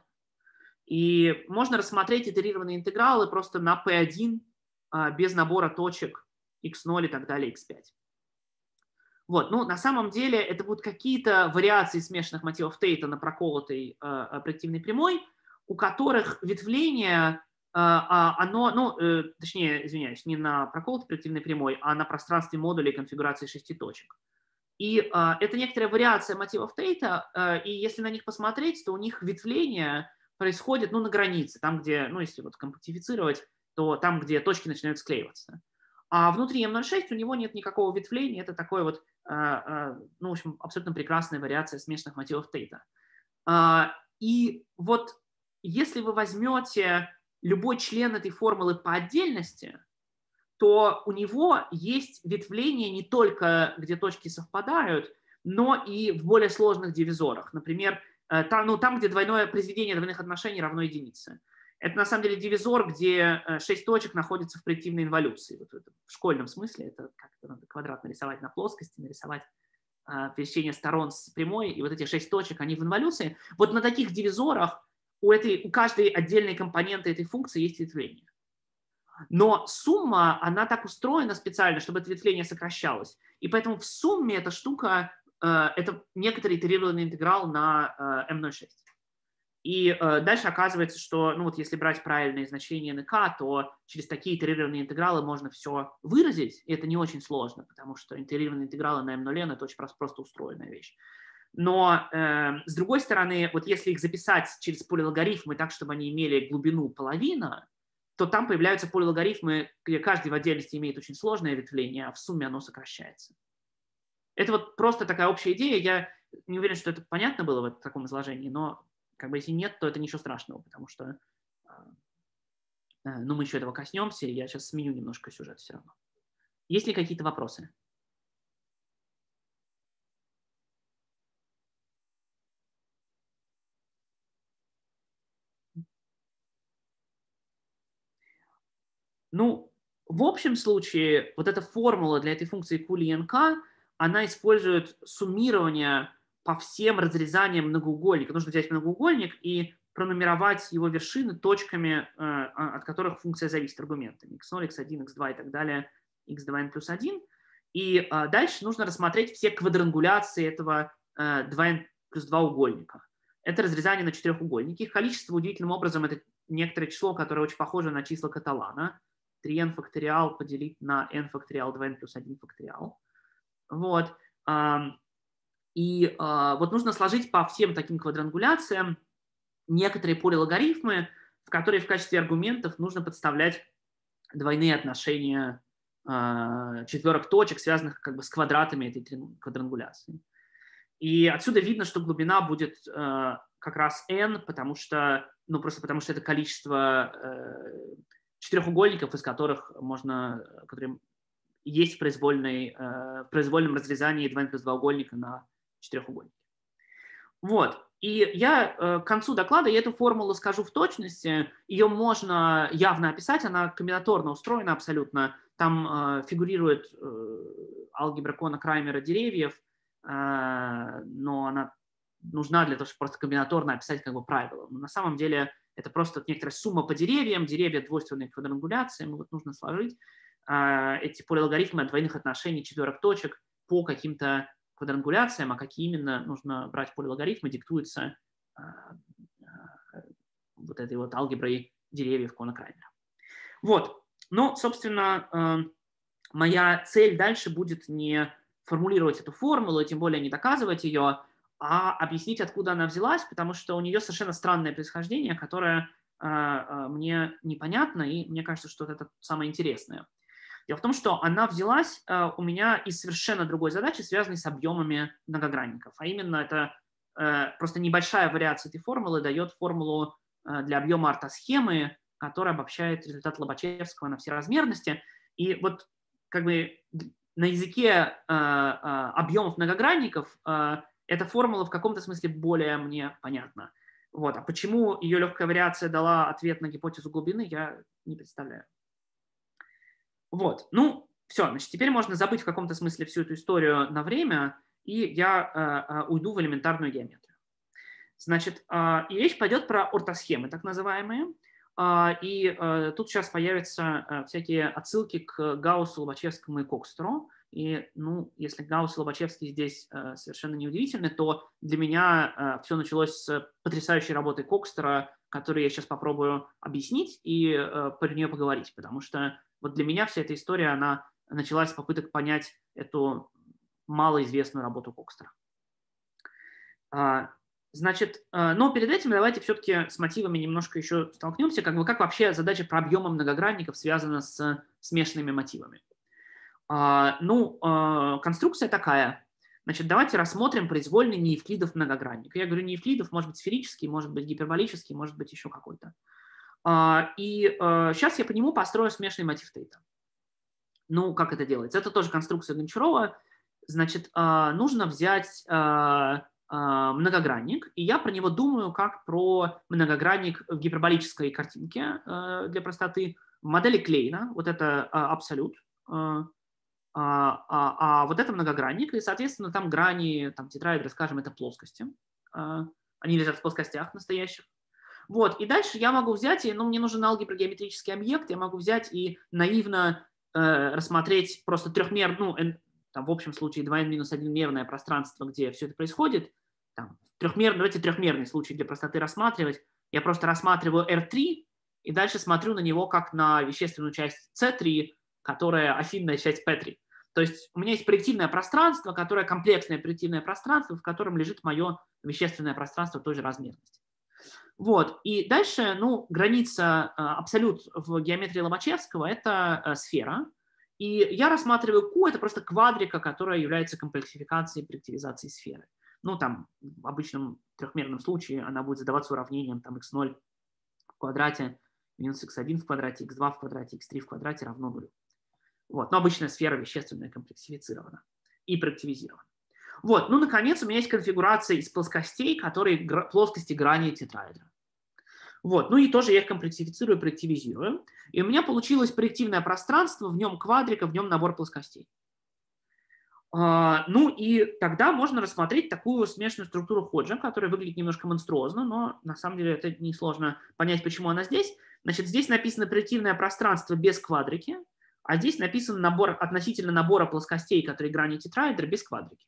И можно рассмотреть итерированные интегралы просто на пи один э, без набора точек икс ноль и так далее, икс пять. Вот, ну, на самом деле это будут какие-то вариации смешанных мотивов Тейта на проколотой э, проективной прямой, у которых ветвление, оно, ну, точнее, извиняюсь, не на проколотой проективной прямой, а на пространстве модулей конфигурации шести точек. И это некоторая вариация мотивов Тейта, и если на них посмотреть, то у них ветвление происходит, ну, на границе, там, где, ну, если вот компактифицировать, то там, где точки начинают склеиваться. А внутри эм ноль шесть у него нет никакого ветвления, это такое вот, ну, в общем, абсолютно прекрасная вариация смешанных мотивов Тейта. И вот если вы возьмете любой член этой формулы по отдельности, то у него есть ветвление не только, где точки совпадают, но и в более сложных дивизорах. Например, там, ну, там где двойное произведение двойных отношений равно единице. Это на самом деле дивизор, где шесть точек находятся в проективной инволюции. Вот в школьном смысле это как-то надо квадрат нарисовать на плоскости, нарисовать пересечение сторон с прямой, и вот эти шесть точек, они в инволюции. Вот на таких дивизорах у, этой, у каждой отдельной компоненты этой функции есть ветвление. Но сумма, она так устроена специально, чтобы это ветвление сокращалось. И поэтому в сумме эта штука, э, это некоторый итерированный интеграл на э, эм ноль шесть. И э, дальше оказывается, что, ну вот если брать правильные значения эн ка, то через такие итерированные интегралы можно все выразить, и это не очень сложно, потому что итерированные интегралы на эм ноль эн это очень просто, просто устроенная вещь. Но, э, с другой стороны, вот если их записать через полилогарифмы так, чтобы они имели глубину половина, то там появляются полилогарифмы, где каждый в отдельности имеет очень сложное ветвление, а в сумме оно сокращается. Это вот просто такая общая идея. Я не уверен, что это понятно было в таком изложении, но как бы если нет, то это ничего страшного, потому что э, ну, мы еще этого коснемся, и я сейчас сменю немножко сюжет все равно. Есть ли какие-то вопросы? Ну, в общем случае, вот эта формула для этой функции Кули эн ка, она использует суммирование по всем разрезаниям многоугольника. Нужно взять многоугольник и пронумеровать его вершины точками, от которых функция зависит аргументами. икс ноль, икс один, икс два и так далее, икс два эн плюс один. И дальше нужно рассмотреть все квадрангуляции этого два эн плюс два угольника. Это разрезание на четырехугольники. Их количество удивительным образом это некоторое число, которое очень похоже на числа Каталана. три эн факториал поделить на n факториал два эн плюс один факториал. Вот. И вот нужно сложить по всем таким квадрангуляциям некоторые полилогарифмы, в которые в качестве аргументов нужно подставлять двойные отношения четверок точек, связанных как бы с квадратами этой квадрангуляции. И отсюда видно, что глубина будет как раз n, потому что, ну, просто потому что это количество четырехугольников, из которых можно, которые есть в, произвольной, в произвольном разрезании два эн плюс двоугольника на четырехугольнике. Вот. И я к концу доклада я эту формулу скажу в точности. Ее можно явно описать, она комбинаторно устроена абсолютно. Там э, фигурирует э, алгебра Кона-Краймера деревьев, э, но она нужна для того, чтобы просто комбинаторно описать как бы правила. Но на самом деле это просто некоторая сумма по деревьям, деревья двойственные квадрангуляциям, вот нужно сложить э, эти полилогарифмы от двойных отношений четверок точек по каким-то квадрангуляциям, а какие именно нужно брать полилогарифмы, диктуется э, э, вот этой вот алгеброй деревьев Кона-Краймера. Вот. Но, собственно, э, моя цель дальше будет не формулировать эту формулу, тем более не доказывать ее, а объяснить, откуда она взялась, потому что у нее совершенно странное происхождение, которое э, э, мне непонятно, и мне кажется, что это самое интересное. Дело в том, что она взялась э, у меня из совершенно другой задачи, связанной с объемами многогранников. А именно, это э, просто небольшая вариация этой формулы дает формулу э, для объема ортосхемы, которая обобщает результат Лобачевского на все размерности. И вот как бы на языке э, э, объемов многогранников э, эта формула в каком-то смысле более мне понятна. Вот. А почему ее легкая вариация дала ответ на гипотезу глубины, я не представляю. Вот, ну, все, значит, теперь можно забыть в каком-то смысле всю эту историю на время, и я э, э, уйду в элементарную геометрию. Значит, э, и речь пойдет про ортосхемы, так называемые, э, и э, тут сейчас появятся э, всякие отсылки к Гауссу, Лобачевскому и Кокстеру, и, ну, если Гаусс и Лобачевский здесь э, совершенно неудивительны, то для меня э, все началось с потрясающей работы Кокстера, которую я сейчас попробую объяснить и э, про нее поговорить, потому что вот для меня вся эта история, она началась с попыток понять эту малоизвестную работу Кокстера. Значит, но перед этим давайте все-таки с мотивами немножко еще столкнемся, как бы как вообще задача про объемы многогранников связана с смешанными мотивами. Ну, конструкция такая. Значит, давайте рассмотрим произвольный неевклидов многогранник. Я говорю неевклидов, может быть сферический, может быть гиперболический, может быть еще какой-то. И сейчас я по нему построю смешанный мотив Тейта. Ну, как это делается? Это тоже конструкция Гончарова. Значит, нужно взять многогранник, и я про него думаю как про многогранник в гиперболической картинке для простоты, в модели Клейна, вот это абсолют, а, а, а вот это многогранник, и, соответственно, там грани, там тетраэдры, скажем, это плоскости. Они лежат в плоскостях настоящих. Вот, и дальше я могу взять, и, ну, мне нужен алгебра-геометрический объект, я могу взять и наивно э, рассмотреть просто трехмерное, ну, n, там, в общем случае два эн минус один мерное пространство, где все это происходит. Там, трехмерный, давайте трехмерный случай для простоты рассматривать. Я просто рассматриваю эр три, и дальше смотрю на него как на вещественную часть си три, которая афинная часть пи три. То есть у меня есть проективное пространство, которое комплексное проективное пространство, в котором лежит мое вещественное пространство той же размерности. Вот. И дальше, ну, граница абсолют в геометрии Лобачевского – это сфера. И я рассматриваю Q – это просто квадрика, которая является комплексификацией проективизации сферы. Ну, там, в обычном трехмерном случае она будет задаваться уравнением там, икс ноль в квадрате минус икс один в квадрате, икс два в квадрате, икс три в квадрате равно нулю. Вот. Но обычная сфера вещественная комплексифицирована и проективизирована. Вот, ну, наконец, у меня есть конфигурация из плоскостей, которые гра- плоскости грани тетраэдра. Вот, ну и тоже я их комплексифицирую, проективизирую. И у меня получилось проективное пространство, в нем квадрика, в нем набор плоскостей. А, ну и тогда можно рассмотреть такую смешанную структуру Ходжа, которая выглядит немножко монструозно, но на самом деле это несложно понять, почему она здесь. Значит, здесь написано проективное пространство без квадрики, а здесь написан набор, относительно набора плоскостей, которые грани тетраэдра, без квадрики.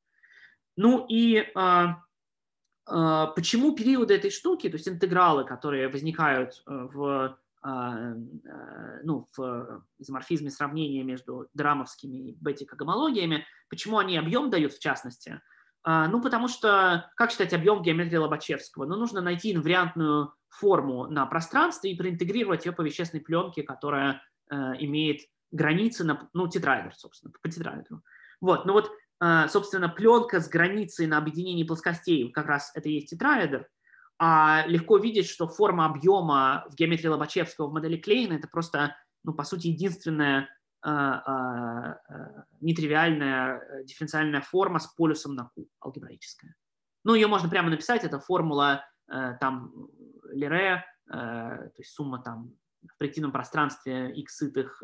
Ну и э, э, почему периоды этой штуки, то есть интегралы, которые возникают в, э, э, ну, в изоморфизме сравнения между драмовскими и бетти-когомологиями, почему они объем дают в частности? Э, ну потому что, как считать объем в геометрии Лобачевского? Ну нужно найти инвариантную форму на пространстве и проинтегрировать ее по вещественной пленке, которая э, имеет границы на, ну, тетраэдр, собственно, по тетраэдру. Вот, ну вот, собственно, пленка с границей на объединении плоскостей, как раз это и есть тетраэдр, а легко видеть, что форма объема в геометрии Лобачевского в модели Клейна – это просто, ну, по сути, единственная нетривиальная дифференциальная форма с полюсом на Q, алгебраическая. Ну, ее можно прямо написать, это формула там Лере, то есть сумма там в проективном пространстве x-итых,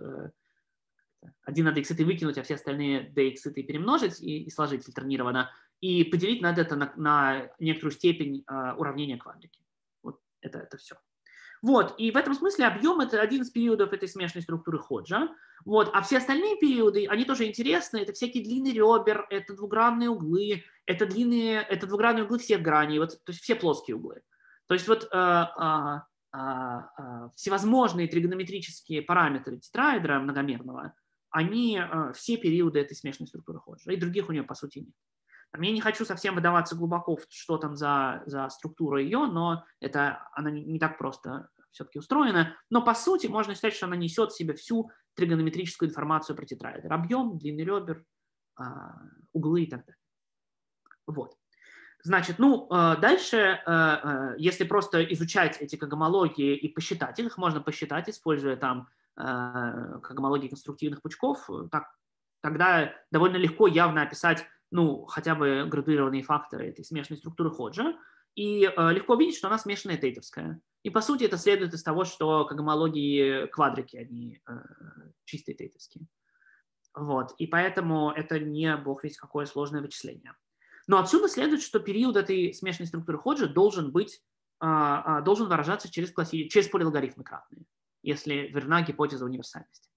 один надо x-итый выкинуть, а все остальные dx-итые перемножить и, и сложить альтернированно, и поделить надо это на, на некоторую степень уравнения квадрики. Вот это, это все. Вот, и в этом смысле объем – это один из периодов этой смешанной структуры Ходжа. Вот, а все остальные периоды, они тоже интересны. Это всякие длины ребер, это двугранные углы, это, длинные, это двугранные углы всех граней, вот, то есть все плоские углы. То есть вот а, а, а, всевозможные тригонометрические параметры тетраэдра многомерного, они а, все периоды этой смешанной структуры Ходжа, и других у нее по сути нет. Я не хочу совсем выдаваться глубоко в что там за, за структура ее, но это, она не, не так просто все-таки устроена. Но по сути можно считать, что она несет в себе всю тригонометрическую информацию про тетраэдр. Объем, длины ребер, углы и так далее. Вот. Значит, ну, дальше, если просто изучать эти когомологии и посчитать их, их можно посчитать, используя там когомологии конструктивных пучков, так, тогда довольно легко явно описать, ну, хотя бы градуированные факторы этой смешанной структуры Ходжа, и э, легко видеть, что она смешанная тейтовская. И, по сути, это следует из того, что когомологии квадрики, они э, чистые тейтовские. Вот. И поэтому это не бог весть какое сложное вычисление. Но отсюда следует, что период этой смешанной структуры Ходжа должен быть, э, э, должен выражаться через, класси... через полилогарифмы кратные, если верна гипотеза универсальности.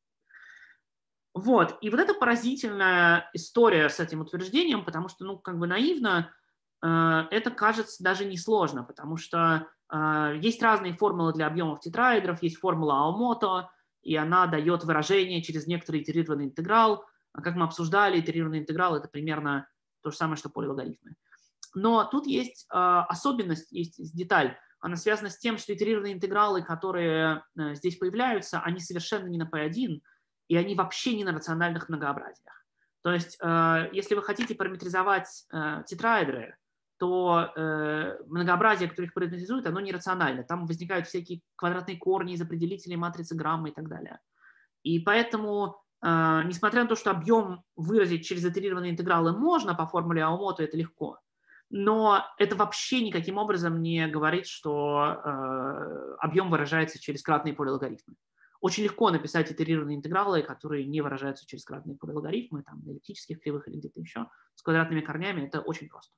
Вот. И вот эта поразительная история с этим утверждением, потому что, ну, как бы наивно, э, это кажется даже несложно, потому что э, есть разные формулы для объемов тетраэдров, есть формула Аомото, и она дает выражение через некоторый итерированный интеграл. А как мы обсуждали, итерированный интеграл – это примерно то же самое, что полилогарифмы. Но тут есть э, особенность, есть, есть деталь. Она связана с тем, что итерированные интегралы, которые э, здесь появляются, они совершенно не на пи один, и они вообще не на рациональных многообразиях. То есть, э, если вы хотите параметризовать э, тетраэдры, то э, многообразие, которое их параметризует, оно нерационально. Там возникают всякие квадратные корни из определителей матрицы грамма и так далее. И поэтому, э, несмотря на то, что объем выразить через итерированные интегралы можно, по формуле Аомото это легко, но это вообще никаким образом не говорит, что э, объем выражается через кратные полилогарифмы. Очень легко написать итерированные интегралы, которые не выражаются через кратные полилогарифмы, там, на эллиптических кривых или где-то еще, с квадратными корнями. Это очень просто.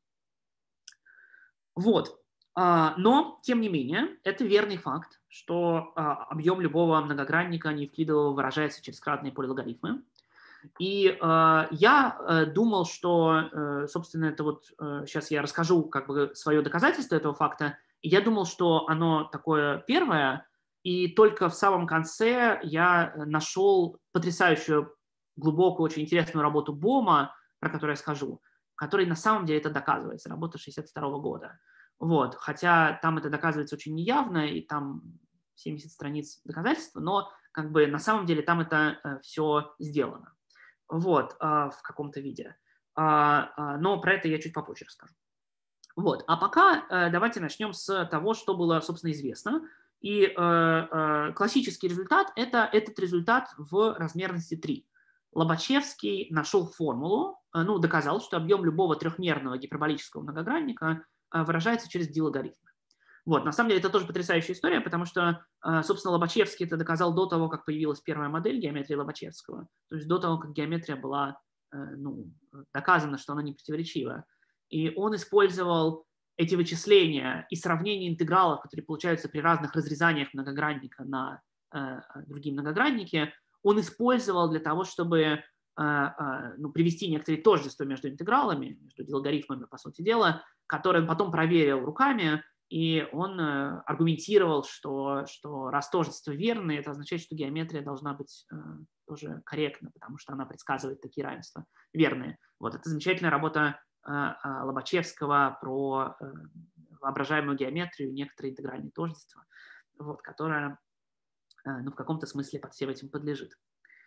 Вот. Но, тем не менее, это верный факт, что объем любого многогранника неевклидового выражается через кратные полилогарифмы. И я думал, что, собственно, это вот сейчас я расскажу как бы свое доказательство этого факта. И я думал, что оно такое первое, и только в самом конце я нашел потрясающую, глубокую, очень интересную работу Бома, про которую я скажу, который на самом деле это доказывается, работа шестьдесят второго года. Вот. Хотя там это доказывается очень неявно, и там семьдесят страниц доказательства, но как бы на самом деле там это э, все сделано. Вот, э, в каком-то виде. Э, э, но про это я чуть попозже расскажу. Вот. А пока э, давайте начнем с того, что было, собственно, известно. И э, э, классический результат – это этот результат в размерности три. Лобачевский нашел формулу, э, ну, доказал, что объем любого трехмерного гиперболического многогранника э, выражается через ди-логарифмы. Вот, на самом деле это тоже потрясающая история, потому что, э, собственно, Лобачевский это доказал до того, как появилась первая модель геометрии Лобачевского, то есть до того, как геометрия была, э, ну, доказано, что она не противоречива. И он использовал эти вычисления и сравнение интегралов, которые получаются при разных разрезаниях многогранника на э, другие многогранники, он использовал для того, чтобы э, э, ну, привести некоторые тождества между интегралами, между логарифмами, по сути дела, которые он потом проверил руками, и он э, аргументировал, что, что раз тождества верны, это означает, что геометрия должна быть э, тоже корректна, потому что она предсказывает такие равенства верные. Вот, это замечательная работа Лобачевского про воображаемую геометрию, некоторые интегральные тождества, вот, которая, ну, в каком-то смысле под всем этим подлежит.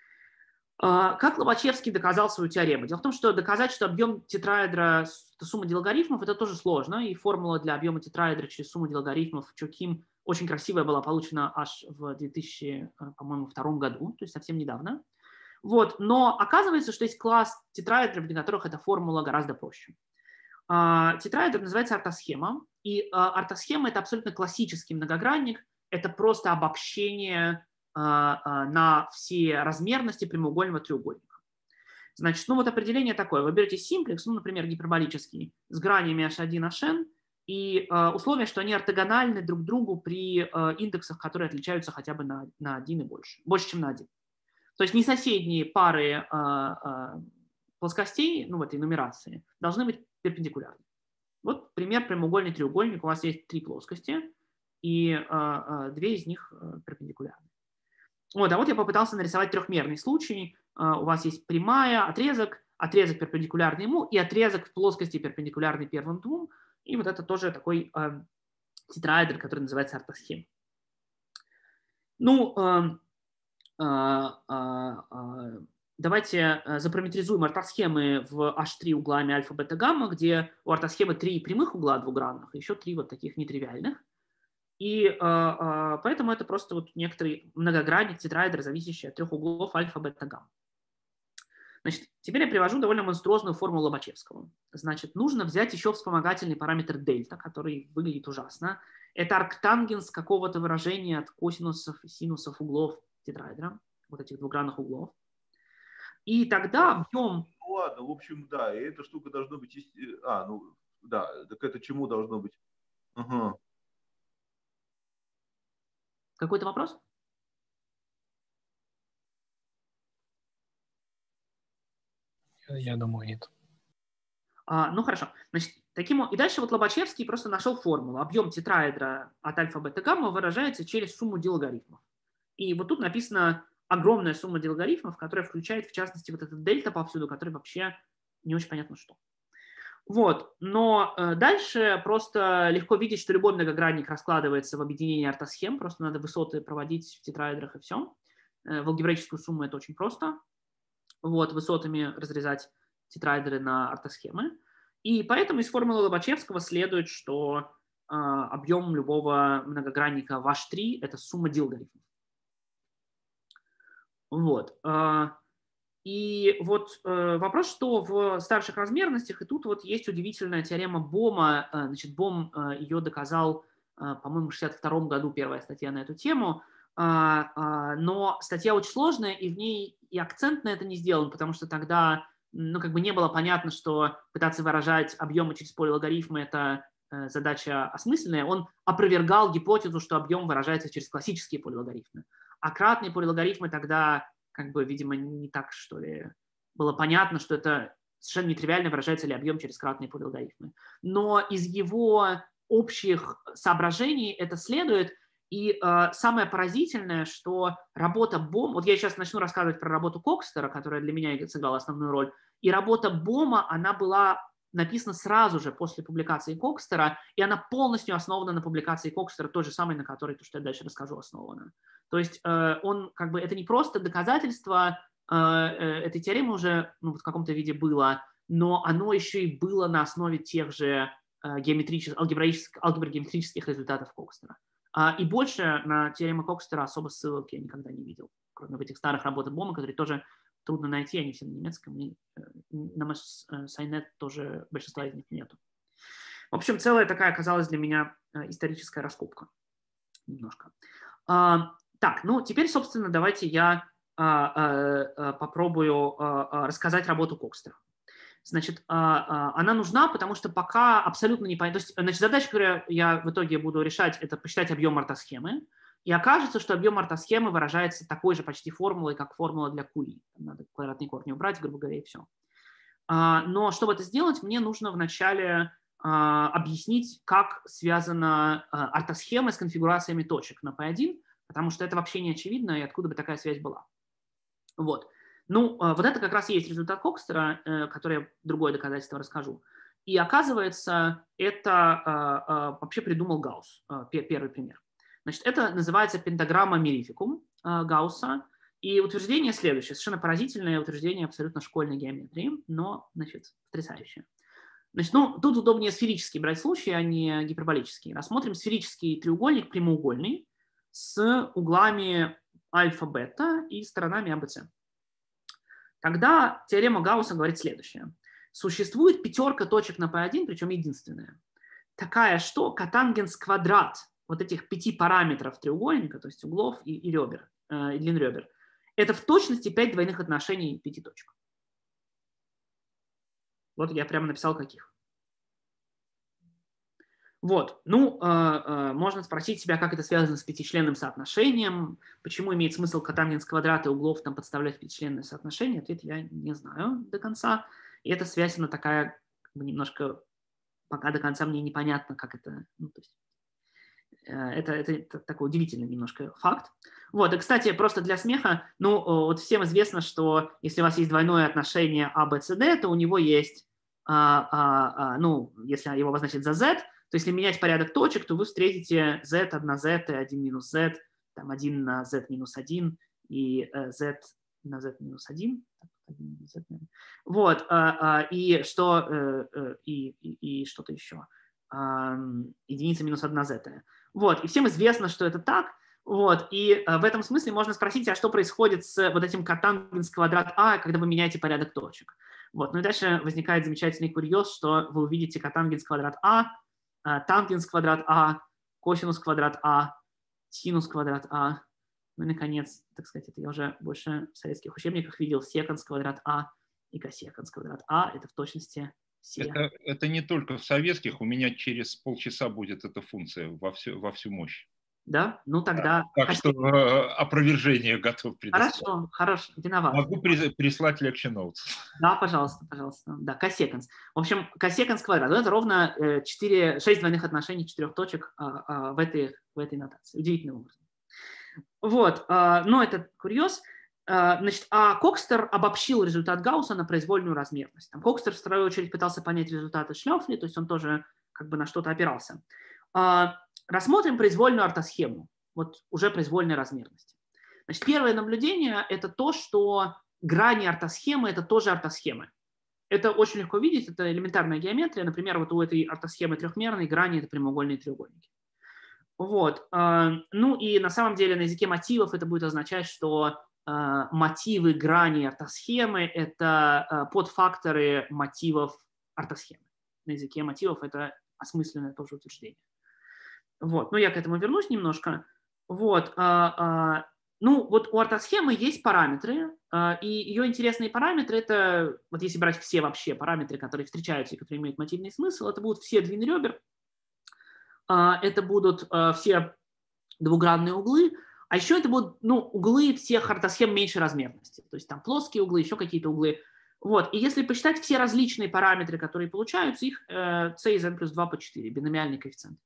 Как Лобачевский доказал свою теорему? Дело в том, что доказать, что объем тетраэдра – это сумма дилогарифмов, это тоже сложно, и формула для объема тетраэдра через сумму дилогарифмов Чоким очень красивая была получена аж в две тысячи втором году, то есть совсем недавно. Вот. Но оказывается, что есть класс тетраэдров, для которых эта формула гораздо проще. Тетраэдр называется ортосхема. И ортосхема – это абсолютно классический многогранник. Это просто обобщение на все размерности прямоугольного треугольника. Значит, ну вот определение такое. Вы берете симплекс, ну, например, гиперболический, с гранями эйч один, эйч эн, и э, условие, что они ортогональны друг другу при э, индексах, которые отличаются хотя бы на, на один и больше, больше, чем на один. То есть несоседние пары э, э, плоскостей, ну, в этой нумерации, должны быть перпендикулярны. Вот пример: прямоугольный треугольник. У вас есть три плоскости, и э, э, две из них э, перпендикулярны. Вот, а вот я попытался нарисовать трехмерный случай. Uh, у вас есть прямая, отрезок, отрезок перпендикулярный ему и отрезок в плоскости перпендикулярный первым двум. И вот это тоже такой uh, тетраэдр, который называется ортосхема. Ну, uh, uh, uh, uh, давайте запараметризуем ортосхемы в эйч три углами альфа, бета, гамма, где у ортосхемы три прямых угла двугранных, и еще три вот таких нетривиальных. И uh, uh, поэтому это просто вот некоторый многогранник тетраэдр, зависящий от трех углов альфа, бета, гамма. Значит, теперь я привожу довольно монструозную формулу Лобачевского. Значит, нужно взять еще вспомогательный параметр дельта, который выглядит ужасно. Это арктангенс какого-то выражения от косинусов и синусов углов тетраэдра, вот этих двугранных углов. И тогда объем... Ну ладно, в общем, да, и эта штука должна быть... А, ну, да, так это чему должно быть? Ага. Какой-то вопрос? Я думаю, нет. А, ну, хорошо. Значит, таким... И дальше вот Лобачевский просто нашел формулу. Объем тетраэдра от альфа, бета, гамма выражается через сумму дилогарифмов. И вот тут написано огромная сумма дилогарифмов, которая включает, в частности, вот этот дельта повсюду, который вообще не очень понятно что. Вот. Но э, дальше просто легко видеть, что любой многогранник раскладывается в объединение ортосхем. Просто надо высоты проводить в тетраэдрах и все. Э, в алгебраическую сумму это очень просто. Вот, высотами разрезать тетраэдры на ортосхемы. И поэтому из формулы Лобачевского следует, что э, объем любого многогранника в эйч три – это сумма дилогарифмов. Вот. Э, и вот э, вопрос, что в старших размерностях, и тут вот есть удивительная теорема Бома. Э, значит, Бом э, ее доказал, э, по-моему, в шестьдесят втором году, первая статья на эту тему. Но статья очень сложная, и в ней и акцент на это не сделан, потому что тогда, ну, как бы не было понятно, что пытаться выражать объемы через полилогарифмы – это задача осмысленная. Он опровергал гипотезу, что объем выражается через классические полилогарифмы. А кратные полилогарифмы тогда, как бы, видимо, не так, что ли, было понятно, что это совершенно нетривиально, выражается ли объем через кратные полилогарифмы. Но из его общих соображений это следует. И э, самое поразительное, что работа Бома, вот я сейчас начну рассказывать про работу Кокстера, которая для меня сыграла основную роль, и работа Бома, она была написана сразу же после публикации Кокстера, и она полностью основана на публикации Кокстера, той же самой, на которой, то, что я дальше расскажу, основана. То есть э, он, как бы, это не просто доказательство э, э, этой теоремы уже, ну, в каком-то виде было, но оно еще и было на основе тех же э, геометрических, алгебраических, алгебро-геометрических результатов Кокстера. И больше на теорему Кокстера особо ссылок я никогда не видел, кроме в этих старых работах Бома, которые тоже трудно найти, они все на немецком, и на Сайнет тоже большинства из них нету. В общем, целая такая оказалась для меня историческая раскопка. Немножко. Так, ну теперь, собственно, давайте я попробую рассказать работу Кокстера. Значит, она нужна, потому что пока абсолютно не понятно. То есть, значит, задача, которую я в итоге буду решать, это посчитать объем ортосхемы. И окажется, что объем ортосхемы выражается такой же почти формулой, как формула для Кури. Надо квадратные корни убрать, грубо говоря, и все. Но чтобы это сделать, мне нужно вначале объяснить, как связана ортосхема с конфигурациями точек на пи один, потому что это вообще не очевидно, и откуда бы такая связь была. Вот. Ну, вот это как раз и есть результат Кокстера, который я другое доказательство расскажу. И оказывается, это вообще придумал Гаусс, первый пример. Значит, это называется пентаграмма мирификум Гаусса. И утверждение следующее, совершенно поразительное утверждение абсолютно школьной геометрии, но, значит, потрясающее. Значит, ну, тут удобнее сферический брать случай, а не гиперболический. Рассмотрим сферический треугольник прямоугольный с углами альфа-бета и сторонами а бэ цэ. тогда теорема Гаусса говорит следующее. Существует пятерка точек на пи один, причем единственная, такая, что котангенс квадрат вот этих пяти параметров треугольника, то есть углов и, и ребер, э, и длин ребер, это в точности пять двойных отношений пяти точек. Вот я прямо написал каких. Вот, ну, э, э, можно спросить себя, как это связано с пятичленным соотношением, почему имеет смысл котангенс квадрата и углов там подставлять в пятичленное соотношение, ответ я не знаю до конца. И эта связь, она такая, как бы немножко, пока до конца мне непонятно, как это, ну, то есть, э, это, это, это такой удивительный немножко факт. Вот, и, кстати, просто для смеха, ну, вот всем известно, что если у вас есть двойное отношение А, Б, С, Д, то у него есть, а, а, а, ну, если его обозначить за Z, то если менять порядок точек, то вы встретите z, один z и один минус z, там один на z минус один и э, z на z минус один. Вот, э, э, и что, э, э, и, и, и что-то еще. Э, единица минус одна z. Вот, и всем известно, что это так. Вот, и э, в этом смысле можно спросить, а что происходит с вот этим котангенс квадрат А, когда вы меняете порядок точек. Вот, ну и дальше возникает замечательный курьез, что вы увидите котангенс квадрат А, тангенс квадрат А, косинус квадрат А, синус квадрат А. Ну и, наконец, так сказать, это я уже больше в советских учебниках видел, секанс квадрат А и косеканс квадрат А. Это в точности все. Это, это не только в советских, у меня через полчаса будет эта функция во всю, во всю мощь. Да? Ну тогда... Да, так что э, опровержение готов предоставить. Хорошо, хорошо, виноват. Могу при, прислать lecture notes. Да, пожалуйста, пожалуйста. Да, косеканс. В общем, косеканс квадрат. Это ровно четыре, шесть двойных отношений четырех точек а, а, в, этой, в этой нотации. Удивительным образом. Вот, а, но это курьез. А, значит, а Кокстер обобщил результат Гаусса на произвольную размерность. Там Кокстер, в свою очередь, пытался понять результаты Шлёфли, то есть он тоже как бы на что-то опирался. А, рассмотрим произвольную ортосхему, вот уже произвольной размерности. Значит, первое наблюдение – это то, что грани ортосхемы – это тоже ортосхемы. Это очень легко видеть, это элементарная геометрия. Например, вот у этой ортосхемы трехмерной грани – это прямоугольные треугольники. Вот. Ну и на самом деле на языке мотивов это будет означать, что мотивы грани ортосхемы – это подфакторы мотивов ортосхемы. На языке мотивов это осмысленное тоже утверждение. Вот. Ну, я к этому вернусь немножко. Вот. Ну, вот у ортосхемы есть параметры, и ее интересные параметры – это, вот если брать все вообще параметры, которые встречаются и которые имеют мотивный смысл, это будут все длины ребер, это будут все двугранные углы, а еще это будут, ну, углы всех ортосхем меньшей размерности, то есть там плоские углы, еще какие-то углы. Вот. И если посчитать все различные параметры, которые получаются, их c из n плюс два по четыре, биномиальный коэффициент.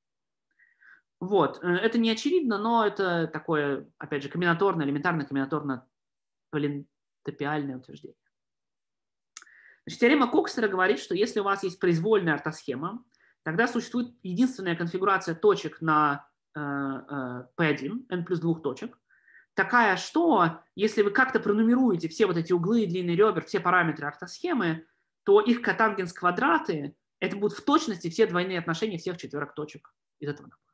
Вот. Это не очевидно, но это такое, опять же, комбинаторно, элементарно комбинаторно полинтопиальное утверждение. Значит, теорема Кокстера говорит, что если у вас есть произвольная ортосхема, тогда существует единственная конфигурация точек на э, пи один, n плюс двух точек, такая, что если вы как-то пронумеруете все вот эти углы, длины ребер, все параметры ортосхемы, то их котангенс квадраты – это будут в точности все двойные отношения всех четверок точек из этого набора.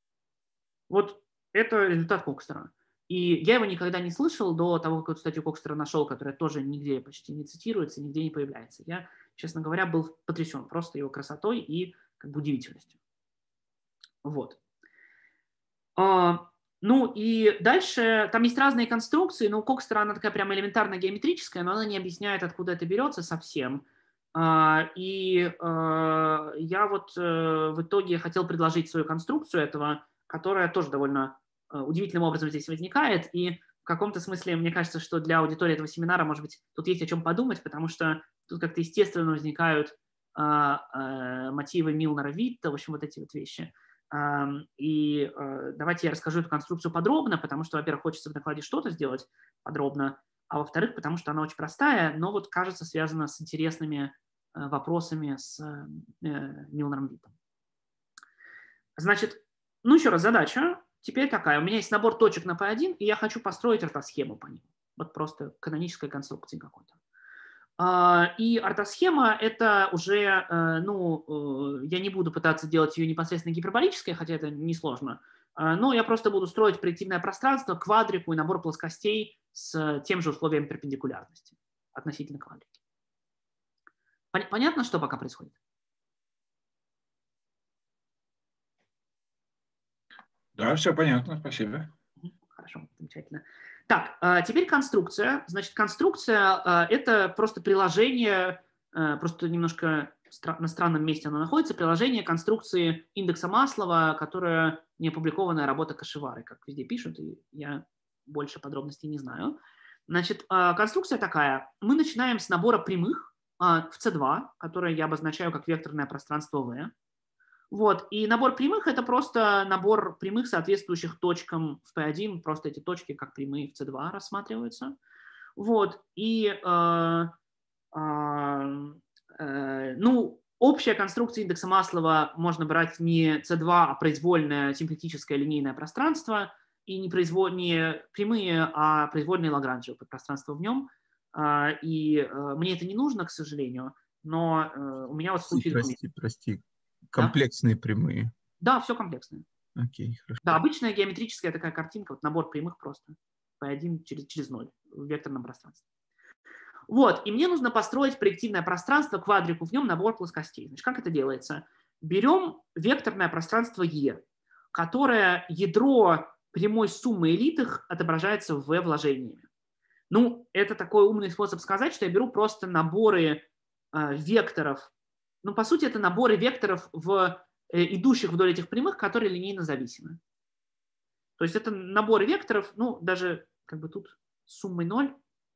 Вот это результат Кокстера. И я его никогда не слышал до того, как эту статью Кокстера нашел, которая тоже нигде почти не цитируется, нигде не появляется. Я, честно говоря, был потрясен просто его красотой и как бы удивительностью. Вот. А, ну и дальше, там есть разные конструкции, но у Кокстера она такая прямо элементарно геометрическая, но она не объясняет, откуда это берется совсем. А, и а, я вот а, в итоге хотел предложить свою конструкцию этого, которая тоже довольно а, удивительным образом здесь возникает. И в каком-то смысле, мне кажется, что для аудитории этого семинара, может быть, тут есть о чем подумать, потому что тут как-то естественно возникают а, а, мотивы Милнера-Витта, в общем, вот эти вот вещи. А, и а, давайте я расскажу эту конструкцию подробно, потому что, во-первых, хочется в докладе что-то сделать подробно, а во-вторых, потому что она очень простая, но вот кажется связана с интересными а, вопросами с а, Милнером-Виттом. Значит, ну еще раз, задача теперь такая. У меня есть набор точек на пи один, и я хочу построить ортосхему по ним. Вот просто каноническая конструкция какой-то. И ортосхема – это уже, ну, я не буду пытаться делать ее непосредственно гиперболической, хотя это несложно, но я просто буду строить проективное пространство, квадрику и набор плоскостей с тем же условием перпендикулярности. относительно квадрики. Понятно, что пока происходит? Да, все понятно, спасибо. Хорошо, замечательно. Так, теперь конструкция. Значит, конструкция – это просто приложение, просто немножко на странном месте оно находится, приложение конструкции индекса Маслова, которая не опубликованная работа Кашевары, как везде пишут, и я больше подробностей не знаю. Значит, конструкция такая. Мы начинаем с набора прямых в си два, которое я обозначаю как векторное пространство V. Вот. И набор прямых – это просто набор прямых, соответствующих точкам в пи один. Просто эти точки как прямые в си два рассматриваются. Вот. И э, э, э, ну, общая конструкция индекса Маслова можно брать не си два, а произвольное симплетическое линейное пространство, и не, произволь... не прямые, а произвольные лагранжевые подпространства в нем. Э, и э, мне это не нужно, к сожалению, но э, у меня вот случай... Прости, прости. Комплексные да? прямые. Да, все комплексное. Окей, хорошо. Да, обычная геометрическая такая картинка, вот набор прямых просто пи один через, через ноль в векторном пространстве. Вот, и мне нужно построить проективное пространство, квадрику, в нем набор плоскостей. Значит, как это делается? Берем векторное пространство E, которое ядро прямой суммы элитых отображается в V вложениями. Ну, это такой умный способ сказать, что я беру просто наборы э, векторов. Ну, по сути, это наборы векторов, в, э, идущих вдоль этих прямых, которые линейно зависимы. То есть это наборы векторов, ну, даже как бы тут с суммой ноль.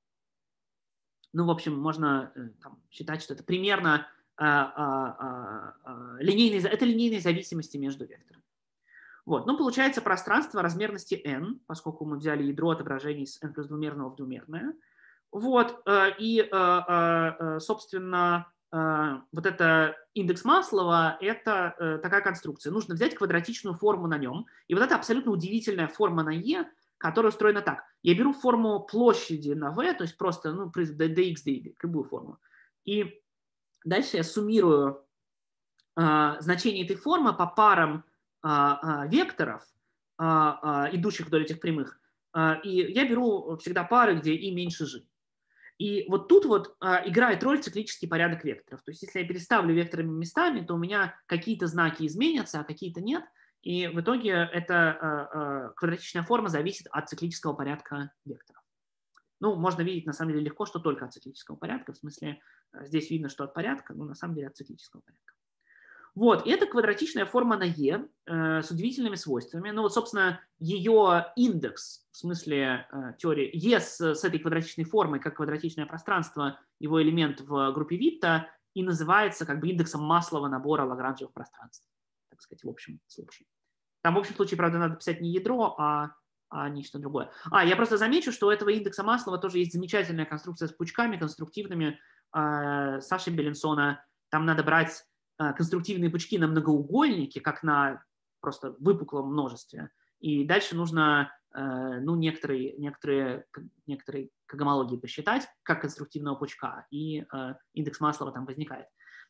Ну, в общем, можно э, там, считать, что это примерно э, э, э, линейные, это линейные зависимости между векторами. Вот. Ну, получается пространство размерности n, поскольку мы взяли ядро отображений с n плюс двумерного в двумерное. Вот. Э, и, э, э, собственно, вот это индекс Маслова – это э, такая конструкция. Нужно взять квадратичную форму на нем. И вот это абсолютно удивительная форма на E, которая устроена так. Я беру форму площади на V, то есть просто ну, dx, dy, любую форму. И дальше я суммирую э, значение этой формы по парам э, э, векторов, э, э, идущих вдоль этих прямых. Э, и я беру всегда пары, где и меньше g. И вот тут вот а, играет роль циклический порядок векторов. То есть если я переставлю векторами местами, то у меня какие-то знаки изменятся, а какие-то нет. И в итоге эта а, а, квадратичная форма зависит от циклического порядка векторов. Ну, можно видеть на самом деле легко, что только от циклического порядка. В смысле, здесь видно, что от порядка, но на самом деле от циклического порядка. Вот, и это квадратичная форма на E э, с удивительными свойствами. Ну вот, собственно, ее индекс, в смысле э, теории, E с, с этой квадратичной формой, как квадратичное пространство, его элемент в группе Витта, и называется как бы индексом Маслова набора лагранжевых пространств, так сказать, в общем случае. Там в общем случае, правда, надо писать не ядро, а, а нечто другое. А, я просто замечу, что у этого индекса Маслова тоже есть замечательная конструкция с пучками конструктивными э, Саши Беленсона. Там надо брать конструктивные пучки на многоугольнике, как на просто выпуклом множестве. И дальше нужно ну, некоторые, некоторые, некоторые когомологии посчитать, как конструктивного пучка, и индекс Маслова там возникает.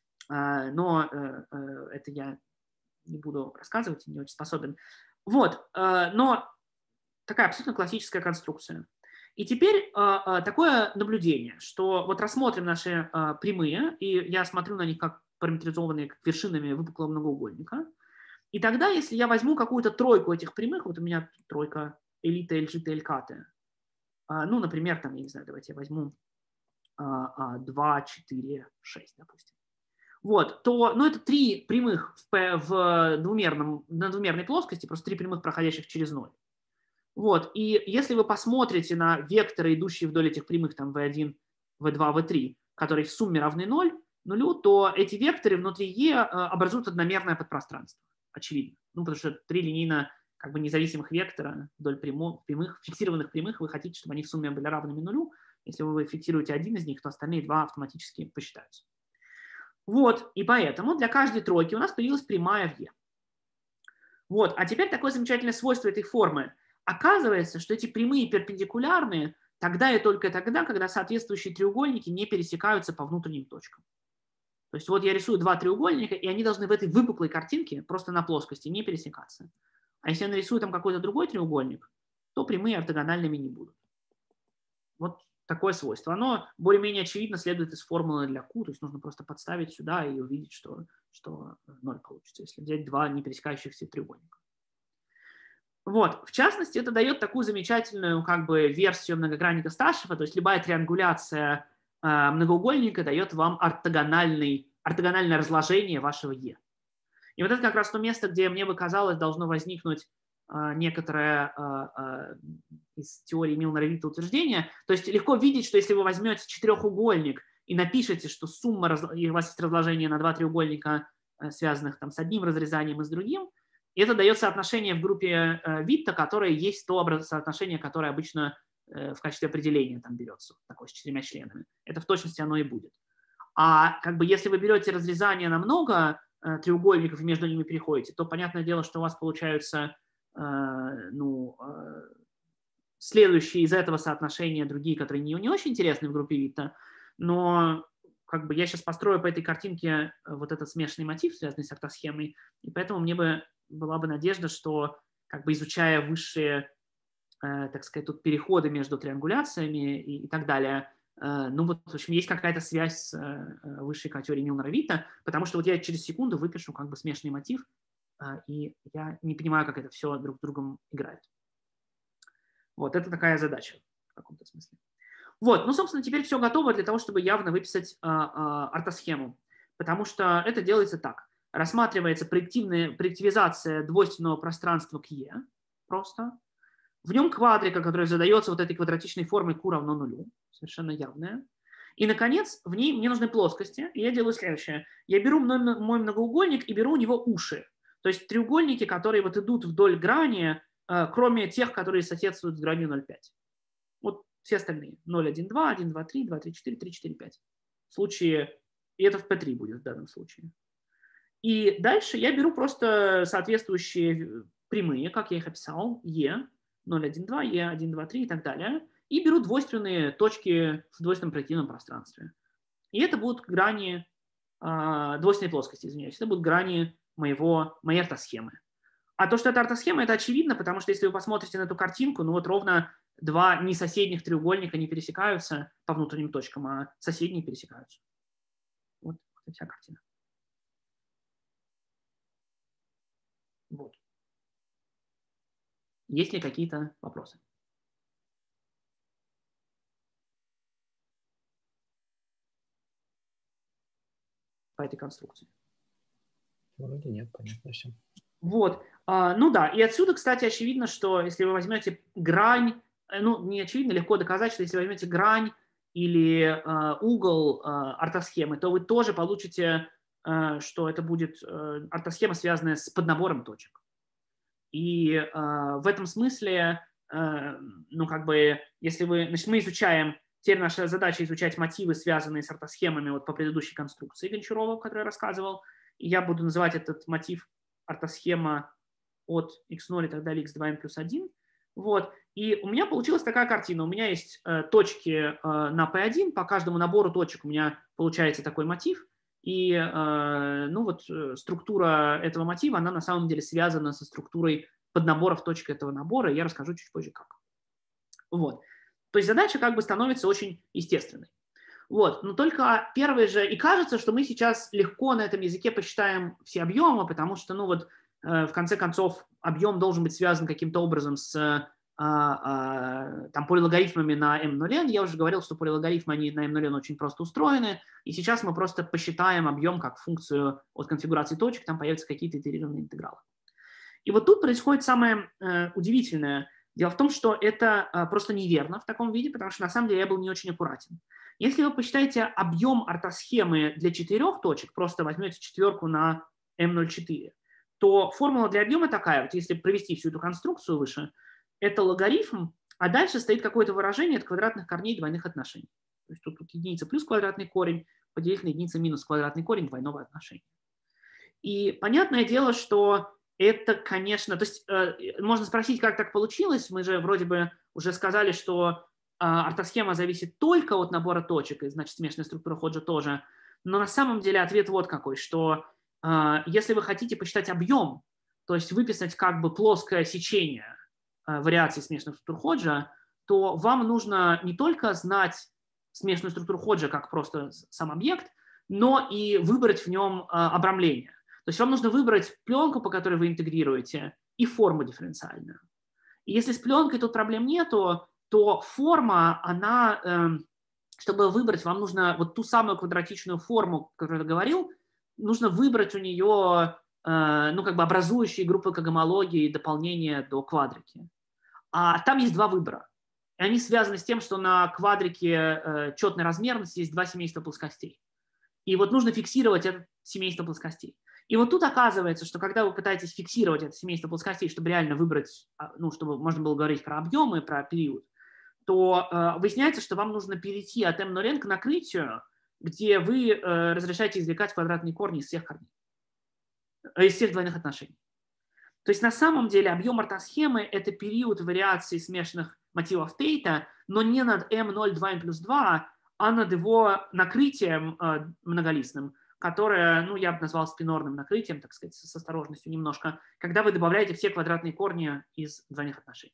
Но это я не буду рассказывать, не очень способен. Вот, но такая абсолютно классическая конструкция. И теперь такое наблюдение, что вот рассмотрим наши прямые, и я смотрю на них как параметризованные как вершинами выпуклого многоугольника. И тогда, если я возьму какую-то тройку этих прямых, вот у меня тройка элита, эльжита, элькаты, ну, например, там, я не знаю, давайте я возьму два, четыре, шесть, допустим. Вот, то, ну, это три прямых в, в двумерном, на двумерной плоскости, просто три прямых, проходящих через ноль. Вот, и если вы посмотрите на векторы, идущие вдоль этих прямых, там, ви один, ви два, ви три, которые в сумме равны ноль, нулю, то эти векторы внутри E образуют одномерное подпространство. Очевидно. Ну, потому что три линейно как бы независимых вектора вдоль прямых, прямых, фиксированных прямых, вы хотите, чтобы они в сумме были равными нулю. Если вы фиксируете один из них, то остальные два автоматически посчитаются. Вот, и поэтому для каждой тройки у нас появилась прямая в E. Вот, а теперь такое замечательное свойство этой формы. Оказывается, что эти прямые перпендикулярные тогда и только тогда, когда соответствующие треугольники не пересекаются по внутренним точкам. То есть вот я рисую два треугольника, и они должны в этой выпуклой картинке просто на плоскости не пересекаться. А если я нарисую там какой-то другой треугольник, то прямые ортогональными не будут. Вот такое свойство. Оно более-менее очевидно следует из формулы для Q, то есть нужно просто подставить сюда и увидеть, что, что ноль получится, если взять два не пересекающихся треугольника. Вот. В частности, это дает такую замечательную как бы версию многогранника Сташева, то есть любая триангуляция э, многоугольника дает вам ортогональный, ортогональное разложение вашего Е. И вот это как раз то место, где мне бы казалось должно возникнуть э, некоторое э, э, из теории Милнера-Витта утверждение. То есть легко видеть, что если вы возьмете четырехугольник и напишете, что сумма, и у вас есть разложение на два треугольника, э, связанных там, с одним разрезанием и с другим, и это дает соотношение в группе э, Витта, которое есть то соотношение, которое обычно э, в качестве определения там берется, такое с четырьмя членами. Это в точности оно и будет. А как бы если вы берете разрезание на много э, треугольников и между ними переходите, то понятное дело, что у вас получаются э, ну, э, следующие из этого соотношения другие, которые не, не очень интересны в группе Витта, но как бы я сейчас построю по этой картинке вот этот смешанный мотив, связанный с ортосхемой, и поэтому мне бы была бы надежда, что, как бы изучая высшие, э, так сказать, тут переходы между триангуляциями и, и так далее, э, ну вот, в общем, есть какая-то связь с э, высшей теорией Милнера-Витта, потому что вот я через секунду выпишу как бы смешанный мотив, э, и я не понимаю, как это все друг с другом играет. Вот, это такая задача в каком-то смысле. Вот, ну, собственно, теперь все готово для того, чтобы явно выписать э, э, ортосхему, потому что это делается так. Рассматривается проективизация двойственного пространства к Е просто. В нем квадрика, которая задается вот этой квадратичной формой Q равно нулю, совершенно явная. И, наконец, в ней мне нужны плоскости, и я делаю следующее. Я беру мой, мой многоугольник и беру у него уши. То есть треугольники, которые вот идут вдоль грани, э, кроме тех, которые соседствуют с гранью ноль целых пять. Вот все остальные. ноль, один, два, один, два, три, два, три, четыре, три, четыре, пять. В случае, и это в пэ три будет в данном случае. И дальше я беру просто соответствующие прямые, как я их описал, Е, ноль, один, два, Е, один, два, три и так далее, и беру двойственные точки в двойственном проективном пространстве. И это будут грани, э, двойственной плоскости, извиняюсь, это будут грани моего, моей ортосхемы. А то, что это ортосхема, это очевидно, потому что если вы посмотрите на эту картинку, ну вот ровно два несоседних треугольника не пересекаются по внутренним точкам, а соседние пересекаются. Вот это вся картина. Вот. Есть ли какие-то вопросы? По этой конструкции? Вроде нет, понятно все. Вот. А, ну да, и отсюда, кстати, очевидно, что если вы возьмете грань, ну не очевидно, легко доказать, что если вы возьмете грань или э, угол э, ортосхемы, то вы тоже получите, э, что это будет э, ортосхема, связанная с поднабором точек. И э, в этом смысле, э, ну как бы, если вы, значит, мы изучаем, теперь наша задача изучать мотивы, связанные с ортосхемами вот по предыдущей конструкции Гончарова, о которой я рассказывал, и я буду называть этот мотив ортосхема от икс ноль и так далее, икс два эн плюс один. Вот. И у меня получилась такая картина. У меня есть э, точки э, на пэ один, по каждому набору точек у меня получается такой мотив. И э, ну вот, э, структура этого мотива, она на самом деле связана со структурой поднаборов точек этого набора. И я расскажу чуть позже как. Вот. То есть задача как бы становится очень естественной. Вот. Но только первое же... И кажется, что мы сейчас легко на этом языке посчитаем все объемы, потому что, ну вот, э, в конце концов, объем должен быть связан каким-то образом с э, э, там, полилогарифмами на эм ноль эн. Я уже говорил, что полилогарифмы они на эм ноль эн очень просто устроены. И сейчас мы просто посчитаем объем как функцию от конфигурации точек, там появятся какие-то итерированные интегралы. И вот тут происходит самое э, удивительное. Дело в том, что это э, просто неверно в таком виде, потому что на самом деле я был не очень аккуратен. Если вы посчитаете объем ортосхемы для четырех точек, просто возьмете четверку на эм ноль четыре, то формула для объема такая, вот если провести всю эту конструкцию выше, это логарифм, а дальше стоит какое-то выражение от квадратных корней двойных отношений. То есть тут, тут единица плюс квадратный корень поделить на единица минус квадратный корень двойного отношения. И понятное дело, что это, конечно, то есть э, можно спросить, как так получилось. Мы же вроде бы уже сказали, что э, ортосхема зависит только от набора точек, и значит смешанная структура Ходжа тоже. Но на самом деле ответ вот какой, что э, если вы хотите посчитать объем, то есть выписать как бы плоское сечение э, вариации смешанных структур Ходжа, то вам нужно не только знать смешанную структуру Ходжа как просто сам объект, но и выбрать в нем обрамление. То есть вам нужно выбрать пленку, по которой вы интегрируете, и форму дифференциальную. И если с пленкой тут проблем нету, то форма, она, чтобы выбрать, вам нужно вот ту самую квадратичную форму, которую я говорил, нужно выбрать у нее, ну, как бы образующие группы когомологии и дополнения до квадрики. А там есть два выбора. И они связаны с тем, что на квадрике четной размерности есть два семейства плоскостей. И вот нужно фиксировать это семейство плоскостей. И вот тут оказывается, что когда вы пытаетесь фиксировать это семейство плоскостей, чтобы реально выбрать, ну, чтобы можно было говорить про объемы, про период, то э, выясняется, что вам нужно перейти от эм ноль эн к накрытию, где вы э, разрешаете извлекать квадратные корни из всех корней, э, из всех двойных отношений. То есть на самом деле объем ортосхемы – это период вариации смешанных мотивов Тейта, но не над эм ноль два эн плюс два, а над его накрытием э, многолистным, которое, ну, я бы назвал спинорным накрытием, так сказать, с осторожностью немножко, когда вы добавляете все квадратные корни из двойных отношений.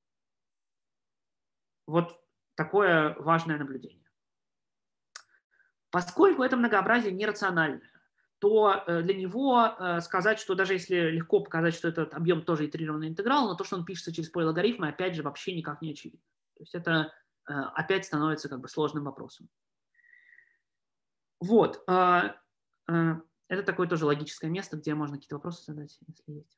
Вот такое важное наблюдение. Поскольку это многообразие нерациональное, то для него сказать, что даже если легко показать, что этот объем тоже итерированный интеграл, но то, что он пишется через поле логарифма, опять же, вообще никак не очевидно. То есть это опять становится как бы сложным вопросом. Вот. Это такое тоже логическое место, где можно какие-то вопросы задать, если есть.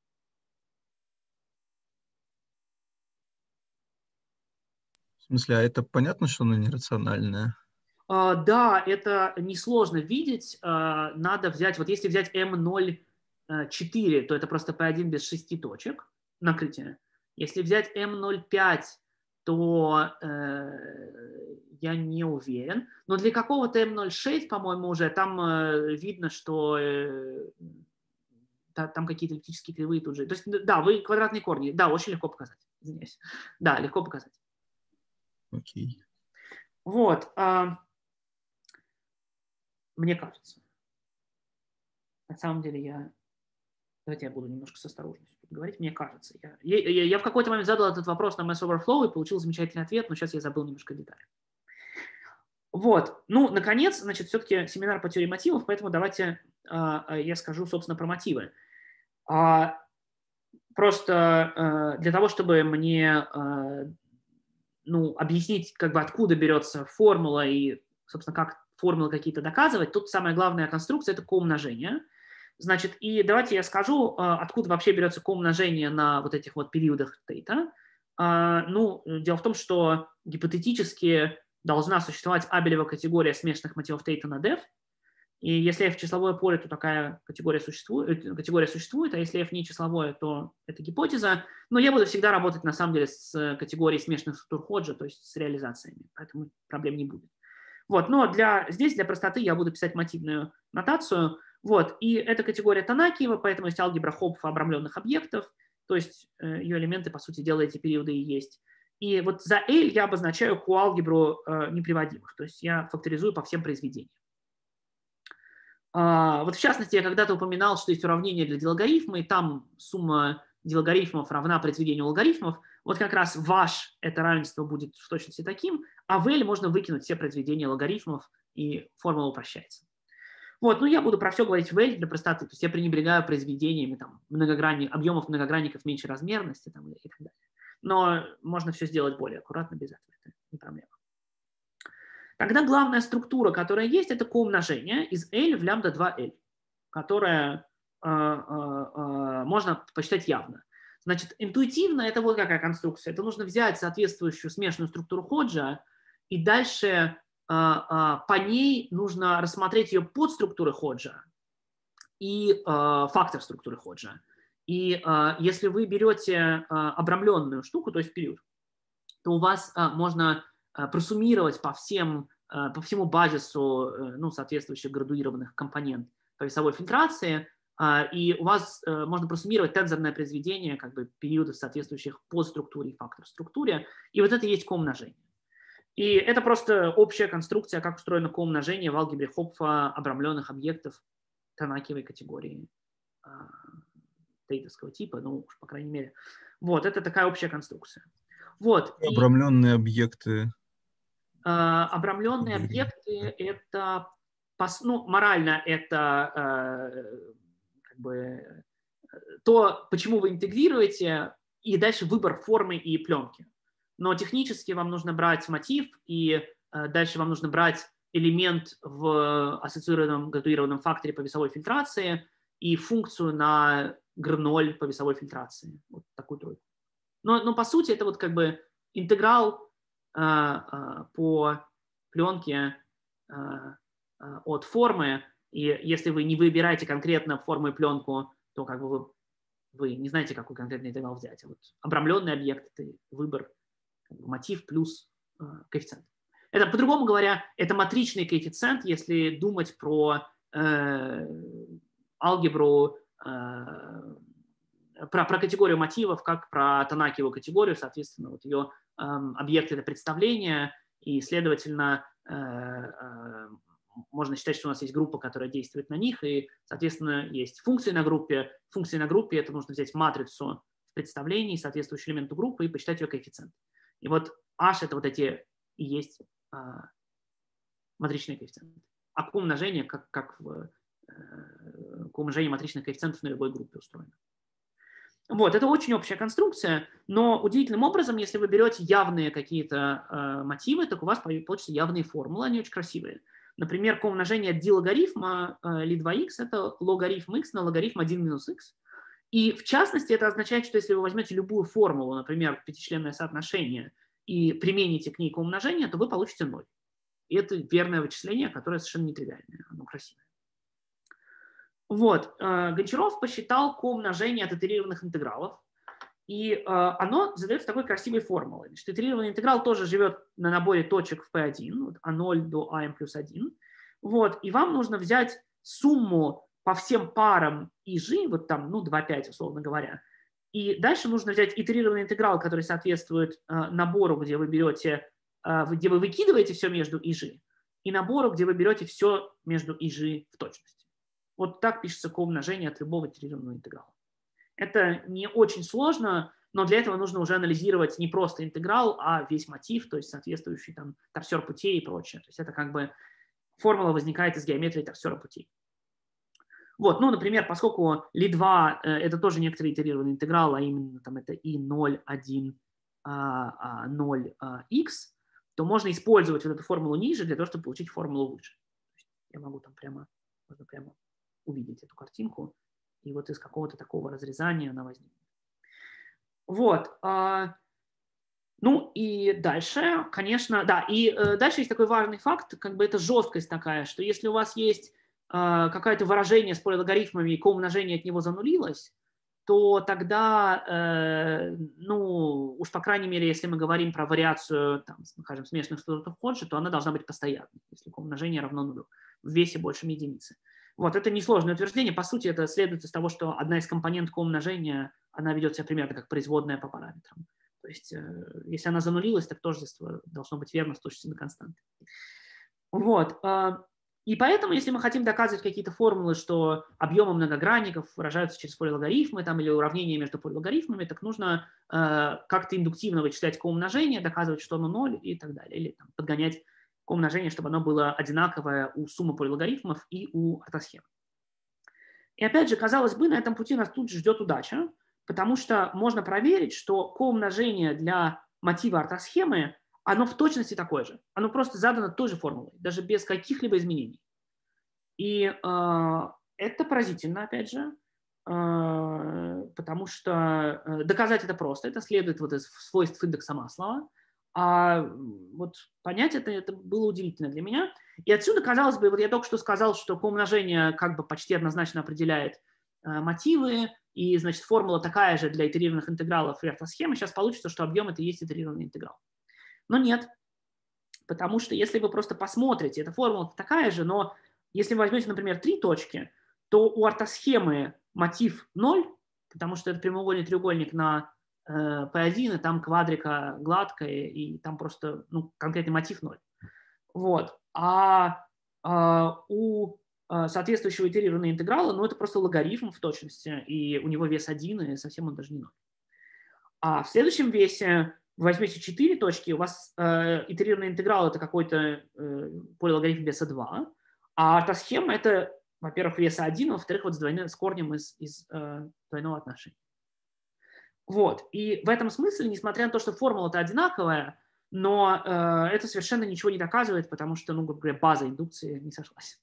В смысле, а это понятно, что оно нерациональное? Uh, да, это несложно видеть. Uh, надо взять, вот если взять эм ноль четыре, то это просто пи один без шести точек накрытия. Если взять эм ноль пять, то uh, я не уверен. Но для какого-то эм ноль шесть, по-моему, уже там uh, видно, что uh, там какие-то эллиптические кривые тут же. То есть, да, вы квадратные корни. Да, очень легко показать. Извиняюсь. Да, легко показать. Окей. Вот. Uh, Мне кажется. На самом деле я... Давайте я буду немножко с осторожностью говорить. Мне кажется. Я, я, я в какой-то момент задал этот вопрос на Mass Overflow и получил замечательный ответ, но сейчас я забыл немножко детали. Вот. Ну, наконец, значит, все-таки семинар по теории мотивов, поэтому давайте э, я скажу, собственно, про мотивы. А, просто э, для того, чтобы мне э, ну, объяснить, как бы, откуда берется формула и, собственно, как формулы какие-то доказывать, тут самая главная конструкция – это коумножение. Значит, и давайте я скажу, откуда вообще берется коумножение на вот этих вот периодах Тейта. Ну, дело в том, что гипотетически должна существовать Абелева категория смешанных мотивов Тейта над F, и если F числовое поле, то такая категория существует, категория существует, а если F не числовое, то это гипотеза. Но я буду всегда работать, на самом деле, с категорией смешанных структур Ходжа, то есть с реализациями, поэтому проблем не будет. Вот, но для, здесь для простоты я буду писать мотивную нотацию. Вот, и эта категория Танакиева, поэтому есть алгебра Хопфа обрамленных объектов, то есть э, ее элементы, по сути дела, эти периоды и есть. И вот за L я обозначаю коалгебру э, неприводимых, то есть я факторизую по всем произведениям. А, вот в частности, я когда-то упоминал, что есть уравнение для дилогарифма, и там сумма дилогарифмов равна произведению логарифмов. Вот как раз ваш это равенство будет в точности таким, а в L можно выкинуть все произведения логарифмов, и формула упрощается. Вот, ну я буду про все говорить в L для простоты, то есть я пренебрегаю произведениями там, многогранни, объемов многогранников меньшей размерности там, и так далее. Но можно все сделать более аккуратно без этого, это не проблема. Тогда главная структура, которая есть, это коумножение из L в лямбда два L, которое э, э, э, можно посчитать явно. Значит, интуитивно это вот какая конструкция. Это нужно взять соответствующую смешанную структуру Ходжа, и дальше по ней нужно рассмотреть ее подструктуры Ходжа и э, фактор структуры Ходжа. И э, если вы берете э, обрамленную штуку, то есть период, то у вас э, можно э, просуммировать по, всем, э, по всему базису э, ну, соответствующих градуированных компонент по весовой фильтрации, э, и у вас э, можно просуммировать тензорное произведение как бы, периодов, соответствующих подструктуре и фактор структуре, и вот это и есть коумножение. И это просто общая конструкция, как устроено коумножение в алгебре Хопфа обрамленных объектов Танакиевой категории тейтовского типа, ну уж по крайней мере. Вот, это такая общая конструкция. Вот. Обрамленные и, объекты. Э, обрамленные объекты – это, ну, морально это э, как бы то, почему вы интегрируете, и дальше выбор формы и пленки. Но технически вам нужно брать мотив, и э, дальше вам нужно брать элемент в ассоциированном градуированном факторе по весовой фильтрации и функцию на джи ноль по весовой фильтрации. Вот такую тройку. Но, но по сути это вот как бы интеграл э, э, по пленке э, э, от формы, и если вы не выбираете конкретно форму и пленку, то как бы вы, вы не знаете, какой конкретный интеграл взять. А вот обрамленный объект – это выбор, как бы, мотив плюс э, коэффициент. Это, по-другому говоря, это матричный коэффициент, если думать про э, алгебру, э, про, про категорию мотивов, как про Танакиеву категорию, соответственно, вот ее э, объект – это представление, и, следовательно, э, э, можно считать, что у нас есть группа, которая действует на них, и, соответственно, есть функции на группе. Функции на группе – это нужно взять матрицу представлений, соответствующую элементу группы, и посчитать ее коэффициент. И вот H – это вот эти и есть а, матричные коэффициенты. А к умножению, как, как в э, к умножению матричных коэффициентов на любой группе устроено. Вот, это очень общая конструкция, но удивительным образом, если вы берете явные какие-то э, мотивы, так у вас получатся явные формулы, они очень красивые. Например, к умножению от d-логарифма э, ли два икс – это логарифм x на логарифм один минус x. И в частности это означает, что если вы возьмете любую формулу, например, пятичленное соотношение, и примените к ней к умножению, то вы получите ноль. И это верное вычисление, которое совершенно нетривиальное, оно красивое. Вот. Гончаров посчитал к умножению от итерированных интегралов, и оно задается такой красивой формулой. Значит, итерированный интеграл тоже живет на наборе точек в пи один, от а ноль до ам плюс один. Вот. И вам нужно взять сумму по всем парам ИЖ, вот там, ну, два пять, условно говоря. И дальше нужно взять итерированный интеграл, который соответствует э, набору, где вы берете, э, где вы выкидываете все между ИЖ, и набору, где вы берете все между ИЖ в точности. Вот так пишется к умножению от любого итерированного интеграла. Это не очень сложно, но для этого нужно уже анализировать не просто интеграл, а весь мотив, то есть соответствующий там торсер путей и прочее. То есть это как бы формула возникает из геометрии торсера путей. Вот, ну, например, поскольку ли два э, это тоже некоторый итерированный интеграл, а именно там это и ноль, один, ноль икс, то можно использовать вот эту формулу ниже для того, чтобы получить формулу выше. Я могу там прямо, можно прямо увидеть эту картинку, и вот из какого-то такого разрезания она возникнет. Вот. Э, ну и дальше, конечно, да, и э, дальше есть такой важный факт, как бы это жесткость такая, что если у вас есть какое-то выражение с полилогарифмами, и к умножению от него занулилось, то тогда, э, ну, уж по крайней мере, если мы говорим про вариацию, там, скажем, смешанных стандартов Ходжи, то она должна быть постоянной, если к умножению равно нулю, в весе больше единицы. Вот, это несложное утверждение. По сути, это следует из того, что одна из компонент к умножения, она ведет себя примерно как производная по параметрам. То есть, э, если она занулилась, так тождество должно быть верно с точностью до константы. Вот. Э, И поэтому, если мы хотим доказывать какие-то формулы, что объемы многогранников выражаются через полилогарифмы там, или уравнения между полилогарифмами, так нужно э, как-то индуктивно вычислять к умножению, доказывать, что оно ноль и так далее. Или там, подгонять к умножению, чтобы оно было одинаковое у суммы полилогарифмов и у ортосхем. И опять же, казалось бы, на этом пути нас тут же ждет удача, потому что можно проверить, что к умножению для мотива ортосхемы оно в точности такое же. Оно просто задано той же формулой, даже без каких-либо изменений. И э, это поразительно, опять же, э, потому что э, доказать это просто. Это следует вот из свойств индекса Маслова. А вот понять это, это было удивительно для меня. И отсюда, казалось бы, вот я только что сказал, что к умножению как бы почти однозначно определяет э, мотивы, и, значит, формула такая же для итерированных интегралов и ортосхемы. Сейчас получится, что объем это и есть итерированный интеграл. Но нет, потому что если вы просто посмотрите, эта формула такая же, но если вы возьмете, например, три точки, то у ортосхемы мотив ноль, потому что это прямоугольный треугольник на э, пи один, и там квадрика гладкая, и там просто ну, конкретный мотив ноль. Вот. А э, у э, соответствующего итерированного интеграла, ну это просто логарифм в точности, и у него вес один, и совсем он даже не ноль. А в следующем весе вы возьмете четыре точки, у вас э, итерированный интеграл это какой-то э, полилогарифм веса два, а ортосхема это, во-первых, веса один, во-вторых, вот с, двойным, с корнем из, из э, двойного отношения. Вот. И в этом смысле, несмотря на то, что формула-то одинаковая, но э, это совершенно ничего не доказывает, потому что, ну, грубо говоря, база индукции не сошлась.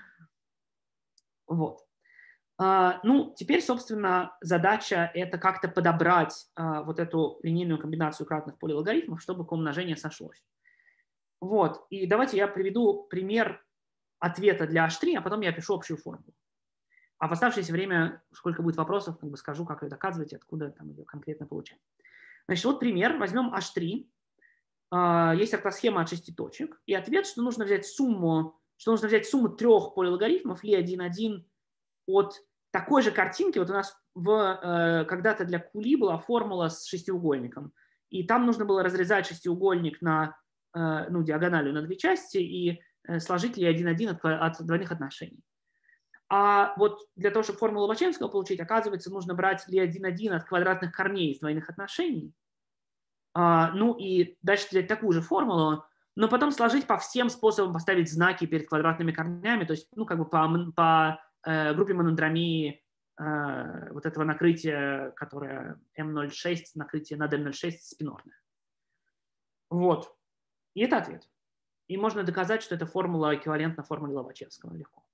Вот. Uh, ну, теперь, собственно, задача это как-то подобрать uh, вот эту линейную комбинацию кратных полилогарифмов, чтобы умножение сошлось. Вот. И давайте я приведу пример ответа для эйч три, а потом я опишу общую формулу. А в оставшееся время, сколько будет вопросов, как бы скажу, как ее доказывать и откуда там ее конкретно получать. Значит, вот пример. Возьмем эйч три. Uh, есть ортосхема от шести точек. И ответ, что нужно взять сумму, что нужно взять сумму трех полилогарифмов ли один один от такой же картинки. Вот у нас в, э, когда-то для Кули была формула с шестиугольником. И там нужно было разрезать шестиугольник на э, ну, диагональю на две части и э, сложить ли один один от, от двойных отношений. А вот для того, чтобы формулу Лобачевского получить, оказывается, нужно брать ли один один от квадратных корней из двойных отношений. А, ну и дальше взять такую же формулу, но потом сложить по всем способам, поставить знаки перед квадратными корнями, то есть ну, как бы по, по группе монодромии э, вот этого накрытия, которое эм ноль шесть, накрытие над эм ноль шесть спинорное. Вот. И это ответ. И можно доказать, что эта формула эквивалентна формуле Лобачевского легко.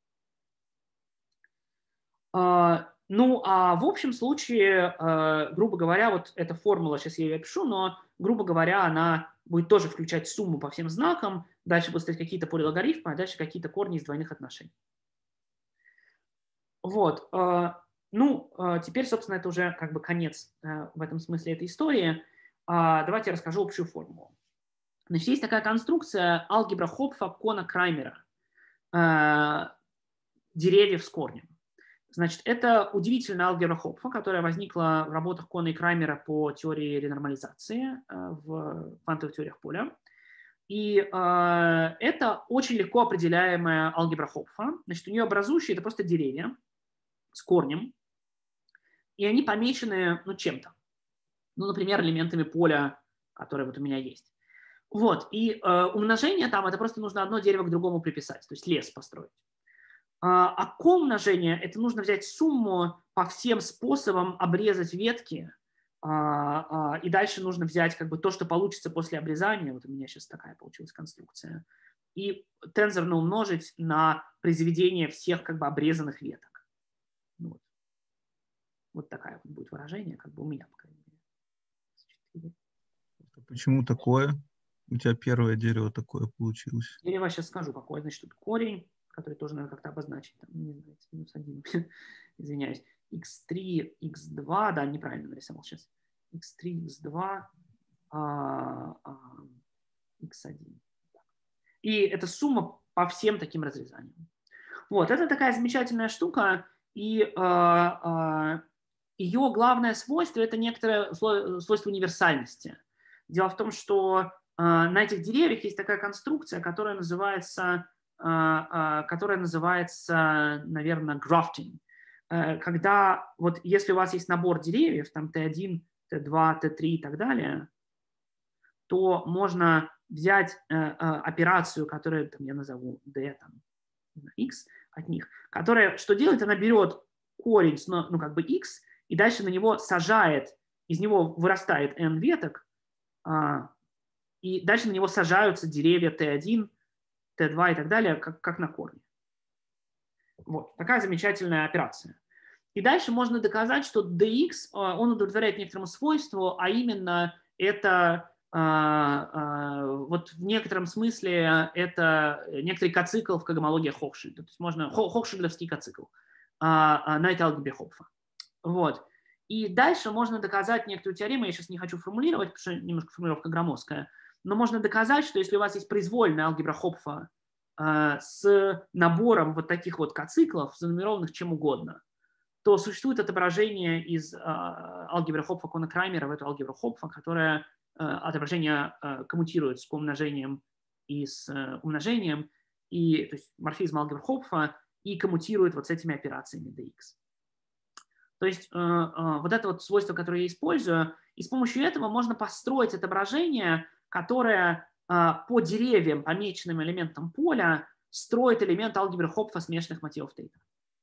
Uh, ну, а в общем случае, uh, грубо говоря, вот эта формула, сейчас я ее опишу, но, грубо говоря, она будет тоже включать сумму по всем знакам, дальше будут стоять какие-то полилогарифмы, а дальше какие-то корни из двойных отношений. Вот. Ну, теперь, собственно, это уже как бы конец в этом смысле этой истории. Давайте я расскажу общую формулу. Значит, есть такая конструкция алгебра Хопфа, Кона, Краймера. Деревьев с корнем. Значит, это удивительная алгебра Хопфа, которая возникла в работах Кона и Краймера по теории ренормализации в квантовых теориях поля. И э, это очень легко определяемая алгебра Хопфа. Значит, у нее образующие это просто деревья с корнем, и они помечены ну, чем-то. Ну, например, элементами поля, которые вот у меня есть. Вот, и э, умножение там, это просто нужно одно дерево к другому приписать, то есть лес построить. А, а коумножение, это нужно взять сумму по всем способам обрезать ветки, а, а, и дальше нужно взять как бы то, что получится после обрезания, вот у меня сейчас такая получилась конструкция, и тензорно умножить на произведение всех как бы обрезанных веток. Вот, вот такая вот будет выражение, как бы у меня, по крайней мере. Почему такое? У тебя первое дерево такое получилось. Дерево сейчас скажу, какое. Значит, тут корень, который тоже надо как-то обозначить. Там, не знаю, минус один. Извиняюсь. икс три, икс два, да, неправильно нарисовал сейчас. икс три, икс два, а, а, икс один. И это сумма по всем таким разрезаниям. Вот, это такая замечательная штука. И э, э, ее главное свойство – это некоторое свойство универсальности. Дело в том, что э, на этих деревьях есть такая конструкция, которая называется, э, э, которая называется, наверное, grafting. Э, когда вот если у вас есть набор деревьев, там тэ один, тэ два, тэ три и так далее, то можно взять э, э, операцию, которую там, я назову d, там, x, от них, которая что делает? Она берет корень, ну, как бы x, и дальше на него сажает, из него вырастает n веток, а, и дальше на него сажаются деревья тэ один, тэ два и так далее, как, как на корне. Вот, такая замечательная операция. И дальше можно доказать, что dx, он удовлетворяет некоторому свойству, а именно это Uh, uh, вот в некотором смысле это некоторый коцикл в когомологии Хохшильда. То есть можно хохшильдовский коцикл uh, uh, на этой алгебре Хопфа. Вот. И дальше можно доказать некоторую теорему, я сейчас не хочу формулировать, потому что немножко формулировка громоздкая, но можно доказать, что если у вас есть произвольная алгебра Хопфа uh, с набором вот таких вот коциклов, занумерованных чем угодно, то существует отображение из uh, алгебры Хопфа Кона Краймера в эту алгебру Хопфа, которая отображение коммутирует с умножением и с умножением, и, то есть морфизм алгебры Хопфа, и коммутирует вот с этими операциями dx. То есть вот это вот свойство, которое я использую, И с помощью этого можно построить отображение, которое по деревьям, помеченным элементам поля, строит элемент алгебры Хопфа смешанных мотивов Тейта.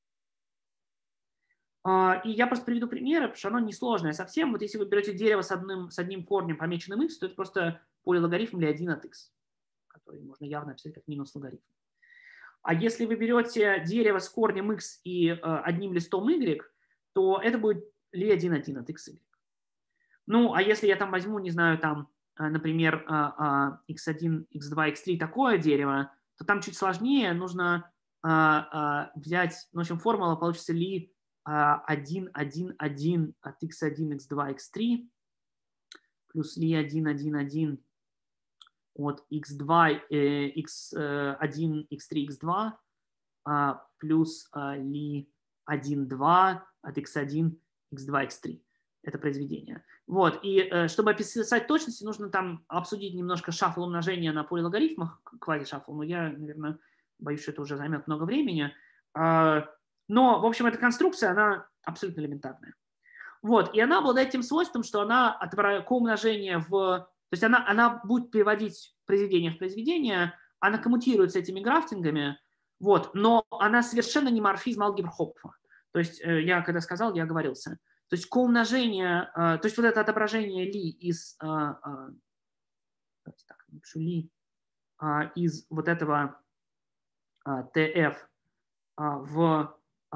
И я просто приведу примеры, потому что оно несложное совсем. Вот если вы берете дерево с одним, с одним корнем, помеченным x, то это просто полилогарифм или один от x, который можно явно описать как минус логарифм. А если вы берете дерево с корнем x и одним листом y, то это будет ли один один от xy. Ну, а если я там возьму, не знаю, там, например, икс один, икс два, икс три такое дерево, то там чуть сложнее, нужно взять, ну, в общем, формула получится ли один один один от икс один, икс два, икс три плюс ли один один один от икс два, икс один, икс три, икс два плюс ли один два от икс один, икс два, икс три. Это произведение. Вот. И чтобы описать точности, нужно там обсудить немножко шаффл умножения на полилогарифмах, квази-шаффл, но я, наверное, боюсь, что это уже займет много времени. Но, в общем, эта конструкция, она абсолютно элементарная. Вот. И она обладает тем свойством, что она к умножению в... То есть она, она будет переводить произведение в произведение, она коммутирует с этими графтингами, вот, но она совершенно не морфизм алгебр Хопфа. То есть я когда сказал, я оговорился. То есть к умножению, то есть вот это отображение ли из, давайте так, напишу ли, из вот этого тэ эф в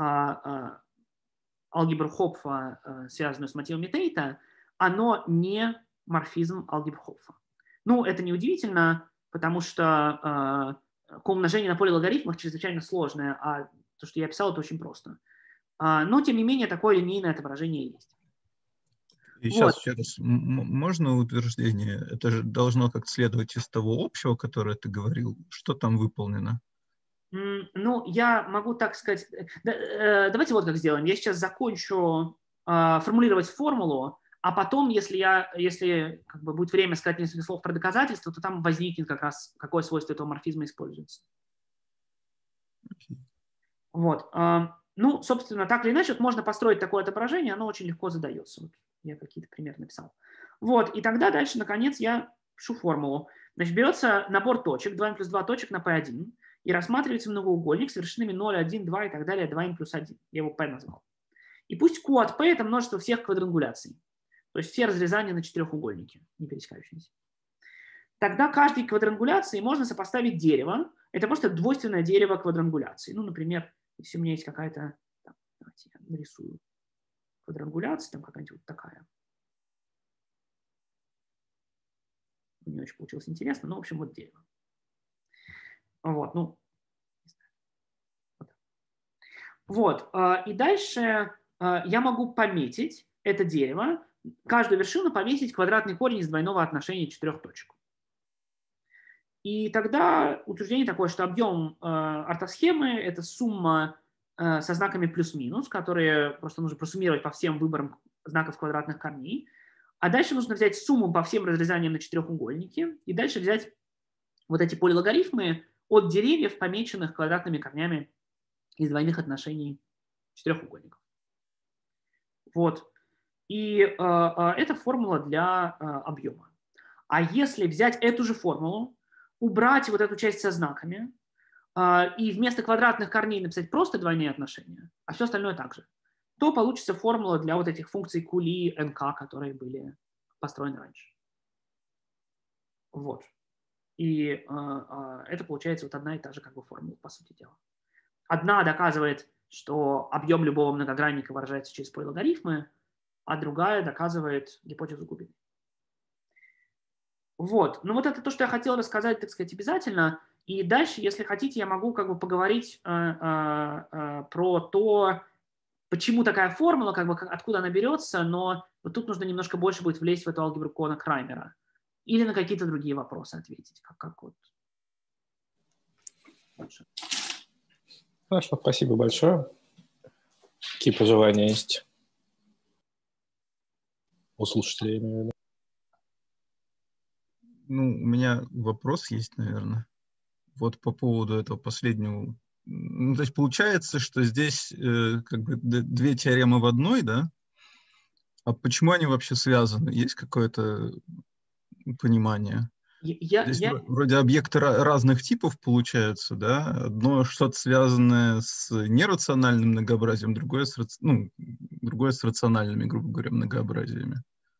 алгебру Хопфа, связанную с мотивами Тейта, оно не морфизм алгебр Хопфа. Ну, это неудивительно, потому что к умножению на полилогарифмах чрезвычайно сложное, а то, что я описал, это очень просто. Но, тем не менее, такое линейное отображение есть. И вот. Сейчас еще раз, можно утверждение? Это же должно как-то следовать из того общего, которое ты говорил. Что там выполнено? Ну, я могу так сказать... Давайте вот как сделаем. Я сейчас закончу формулировать формулу, а потом, если, я, если как бы, будет время сказать несколько слов про доказательства, то там возникнет как раз, какое свойство этого морфизма используется. Okay. Вот. Ну, собственно, так или иначе, вот можно построить такое отображение, оно очень легко задается. Вот я какие-то примеры написал. Вот, и тогда дальше, наконец, я пишу формулу. Значит, берется набор точек, два эн плюс два точек на пи один, и рассматривается многоугольник с вершинами ноль, один, два и так далее, два эн плюс один. Я его P назвал. И пусть Q от P – это множество всех квадрангуляций. То есть все разрезания на четырехугольнике, не пересекающиеся. Тогда каждой квадрангуляции можно сопоставить дерево. Это просто двойственное дерево квадрангуляции. Ну, например, если у меня есть какая-то, давайте я нарисую квадрангуляция, там какая-нибудь вот такая. Не очень получилось интересно, но, в общем, вот дерево. Вот, ну, вот. И дальше я могу пометить это дерево, каждую вершину повесить квадратный корень из двойного отношения четырех точек. И тогда утверждение такое, что объем ортосхемы – это сумма со знаками плюс-минус, которые просто нужно просуммировать по всем выборам знаков квадратных корней. А дальше нужно взять сумму по всем разрезаниям на четырехугольнике и дальше взять вот эти полилогарифмы от деревьев, помеченных квадратными корнями из двойных отношений четырехугольников. Вот. И э, э, это формула для э, объема. А если взять эту же формулу, убрать вот эту часть со знаками э, и вместо квадратных корней написать просто двойные отношения, а все остальное также, то получится формула для вот этих функций Кули, эн ка, которые были построены раньше. Вот. И э, э, это получается вот одна и та же как бы формула, по сути дела. Одна доказывает, что объем любого многогранника выражается через полилогарифмы, а другая доказывает гипотезу глубины. Вот. Ну вот это то, что я хотел рассказать, так сказать, обязательно. И дальше, если хотите, я могу как бы поговорить э, э, э, про то, почему такая формула, как бы, откуда она берется, но вот тут нужно немножко больше будет влезть в эту алгебру Кона-Краймера. Или на какие-то другие вопросы ответить. Как, как вот. Лучше. Хорошо, спасибо большое. Какие пожелания есть у слушателей, я имею в виду? Ну, у меня вопрос есть, наверное. Вот по поводу этого последнего. Ну, то есть получается, что здесь э, как бы две теоремы в одной, да? А почему они вообще связаны? Есть какое-то понимание? Я, Здесь я... вроде объекты разных типов получаются, да? Одно что-то связанное с нерациональным многообразием, другое с, ну, другое с рациональными, грубо говоря, многообразиями.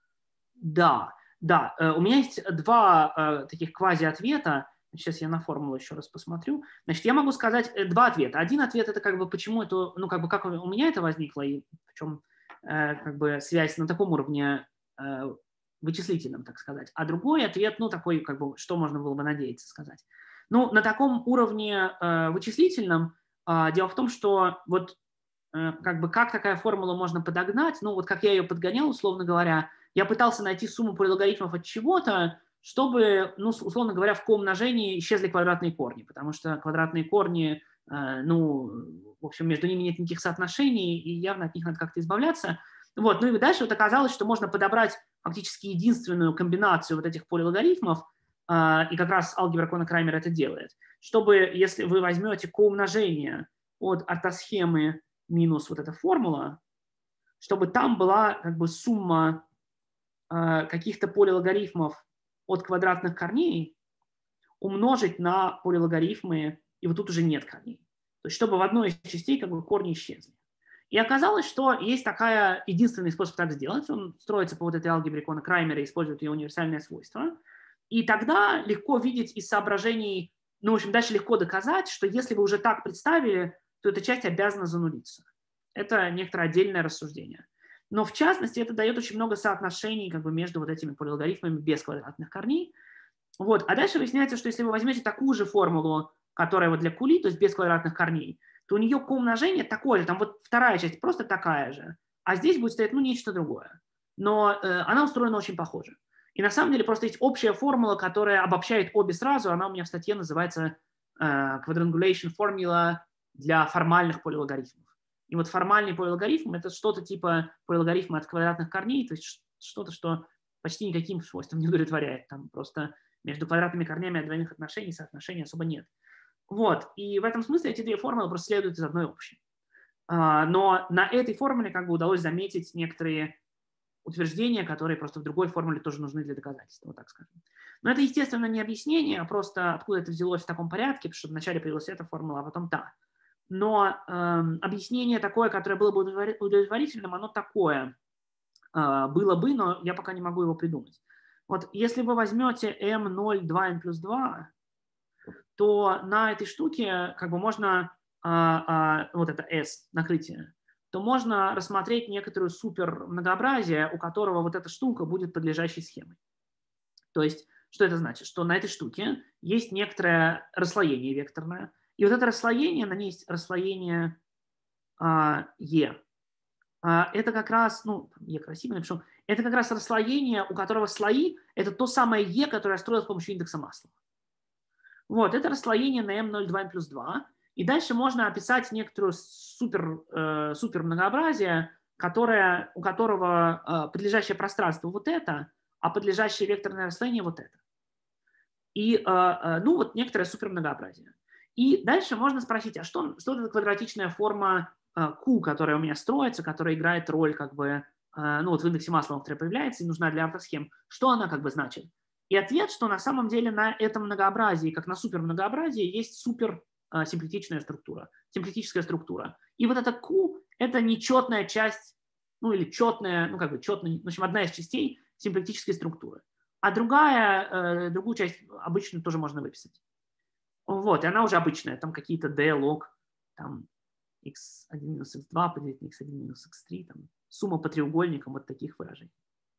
Да, да. У меня есть два э, таких квази-ответа. Сейчас я на формулу еще раз посмотрю. Значит, я могу сказать два ответа. Один ответ – это как бы почему это, ну, как бы как у меня это возникло, и в чем э, как бы связь на таком уровне э, вычислительном, так сказать. А другой ответ, ну, такой, как бы, что можно было бы надеяться сказать. Ну, на таком уровне э, вычислительном э, дело в том, что вот э, как бы как такая формула можно подогнать, ну, вот как я ее подгонял, условно говоря, я пытался найти сумму полилогарифмов от чего-то, чтобы, ну, условно говоря, в коумножении исчезли квадратные корни, потому что квадратные корни, э, ну, в общем, между ними нет никаких соотношений, и явно от них надо как-то избавляться. Вот, ну и дальше вот оказалось, что можно подобрать фактически единственную комбинацию вот этих полилогарифмов, э, и как раз алгебра Кона-Краймера это делает, чтобы, если вы возьмете коумножение от ортосхемы минус вот эта формула, чтобы там была как бы сумма э, каких-то полилогарифмов от квадратных корней умножить на полилогарифмы, и вот тут уже нет корней. То есть чтобы в одной из частей как бы корни исчезли. И оказалось, что есть такая единственный способ так сделать. Он строится по вот этой алгебре Кона-Краймера и использует ее универсальное свойство. И тогда легко видеть из соображений, ну, в общем, дальше легко доказать, что если вы уже так представили, то эта часть обязана занулиться. Это некоторое отдельное рассуждение. Но в частности это дает очень много соотношений как бы, между вот этими полилогарифмами без квадратных корней. Вот. А дальше выясняется, что если вы возьмете такую же формулу, которая вот для кули, то есть без квадратных корней, то у нее коумножение такое же, там вот вторая часть просто такая же, а здесь будет стоять ну, нечто другое. Но э, она устроена очень похоже. И на самом деле просто есть общая формула, которая обобщает обе сразу, она у меня в статье называется э, Quadrangulation Formula для формальных полилогарифмов. И вот формальный полилогарифм – это что-то типа полилогарифма от квадратных корней, то есть что-то, что почти никаким свойством не удовлетворяет. Там просто между квадратными корнями от двойных отношений соотношений особо нет. Вот. И в этом смысле эти две формулы просто следуют из одной общей. Но на этой формуле как бы удалось заметить некоторые утверждения, которые просто в другой формуле тоже нужны для доказательства, вот так скажем. Но это, естественно, не объяснение, а просто откуда это взялось в таком порядке, потому что вначале появилась эта формула, а потом та. Но э, объяснение такое, которое было бы удовлетворительным, оно такое э, было бы, но я пока не могу его придумать. Вот если вы возьмете эм ноль два эн плюс два, то на этой штуке как бы можно, э, э, вот это S, накрытие, то можно рассмотреть некоторую супер многообразие, у которого вот эта штука будет подлежащей схемой. То есть, что это значит? Что на этой штуке есть некоторое расслоение векторное, и вот это расслоение, на ней есть расслоение а, E. А, это как раз, ну, E красиво напишу, это как раз расслоение, у которого слои – это то самое E, которое я строил с помощью индекса Маслова. Вот, это расслоение на эм ноль два эн плюс два. И дальше можно описать некоторую супер, э, супер многообразие, которое, у которого э, подлежащее пространство вот это, а подлежащее векторное расслоение вот это. И, э, э, ну, вот некоторое супер многообразие. И дальше можно спросить, а что, что это квадратичная форма э, Q, которая у меня строится, которая играет роль как бы, э, ну, вот в индексе Маслова, которая появляется и нужна для ортосхем. Что она как бы значит? И ответ, что на самом деле на этом многообразии, как на супер многообразии, есть супер симплетичная структура, симплетическая структура. И вот это Q – это нечетная часть, ну или четная, ну как бы четная, в общем, одна из частей симплетической структуры. А другая, э, другую часть обычную тоже можно выписать. Вот, и она уже обычная, там какие-то d log, там икс один минус икс два поделить на икс один минус икс три, там сумма по треугольникам вот таких выражений.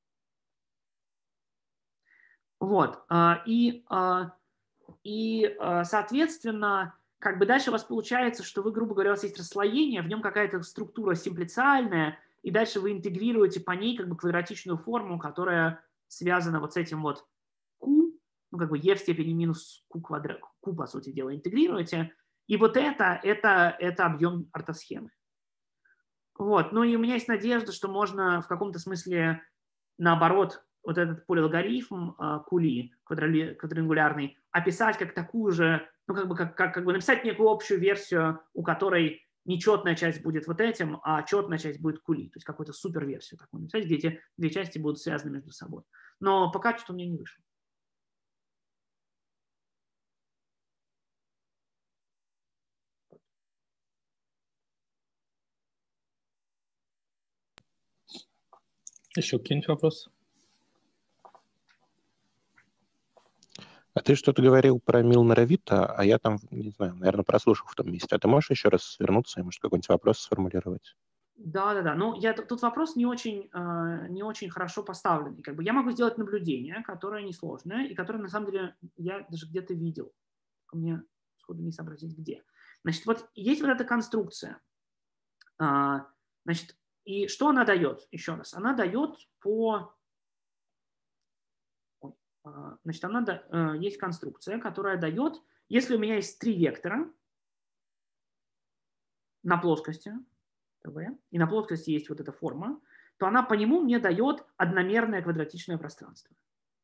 Вот, и, и соответственно, как бы дальше у вас получается, что вы, грубо говоря, у вас есть расслоение, в нем какая-то структура симплициальная, и дальше вы интегрируете по ней как бы квадратичную форму, которая связана вот с этим вот Q, ну как бы e в степени минус Q квадрат, Q, по сути дела, интегрируете, и вот это, это, это объем ортосхемы. Вот, ну и у меня есть надежда, что можно в каком-то смысле наоборот вот этот полилогарифм кули квадрангулярный описать как такую же, ну как бы, как, как, как бы написать некую общую версию, у которой нечетная часть будет вот этим, а четная часть будет кули, то есть какую-то суперверсию такую написать, где эти две части будут связаны между собой. Но пока что у меня не вышло. Еще какие-нибудь вопросы? А ты что-то говорил про Милнера Вита, а я там, не знаю, наверное, прослушал в том месте. А ты можешь еще раз вернуться и, может, какой-нибудь вопрос сформулировать? Да, да, да. Ну, я, тут вопрос не очень, не очень хорошо поставленный. Как бы я могу сделать наблюдение, которое несложное, и которое, на самом деле, я даже где-то видел. Мне сходу не сообразить, где. Значит, вот есть вот эта конструкция. Значит, и что она дает? Еще раз. Она дает по... Значит, она да, есть конструкция, которая дает, если у меня есть три вектора на плоскости, и на плоскости есть вот эта форма, то она по нему мне дает одномерное квадратичное пространство.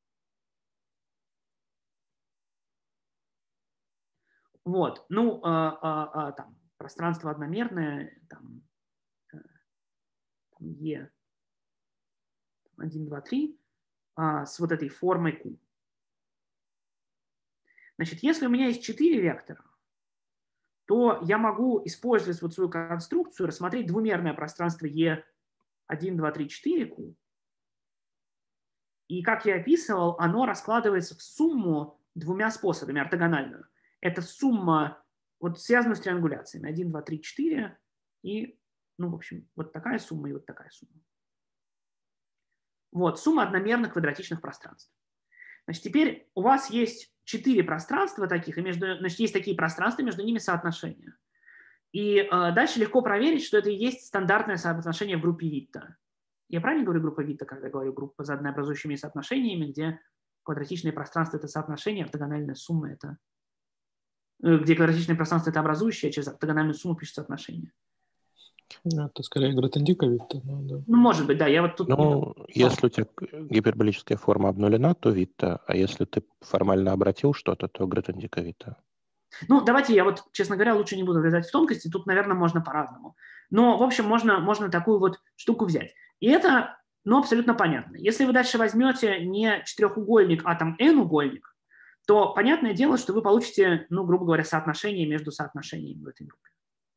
Вот, ну, а, а, а, там, пространство одномерное, там, там Е один, два, три, а, с вот этой формой Q. Значит, если у меня есть четыре вектора, то я могу использовать вот свою конструкцию, рассмотреть двумерное пространство Е один, два, три, четыре, Q. И, как я описывал, оно раскладывается в сумму двумя способами, ортогональную. Это сумма, вот связанную с триангуляциями. один, два, три, четыре и, ну, в общем, вот такая сумма и вот такая сумма. Вот, сумма одномерных квадратичных пространств. Значит, теперь у вас есть четыре пространства таких, и между, значит, есть такие пространства, между ними соотношения. И э, дальше легко проверить, что это и есть стандартное соотношение в группе Витта. Я правильно говорю группа Витта, когда говорю группа с однообразующими соотношениями, где квадратичное пространство – это соотношение, ортогональная сумма – это… где квадратичное пространство – это образующее, через ортогональную сумму пишется соотношение. Ну, это скорее Гратендика Витта. Ну, да. Ну, может быть, да. Я вот тут… Ну, если у тебя гиперболическая форма обнулена, то Витта, а если ты формально обратил что-то, то Гратендика Витта. Ну, давайте я вот, честно говоря, лучше не буду влезать в тонкости, тут, наверное, можно по-разному. Но, в общем, можно, можно такую вот штуку взять. И это, ну, абсолютно понятно. Если вы дальше возьмете не четырехугольник, а там n-угольник, то понятное дело, что вы получите, ну, грубо говоря, соотношение между соотношениями в этой группе.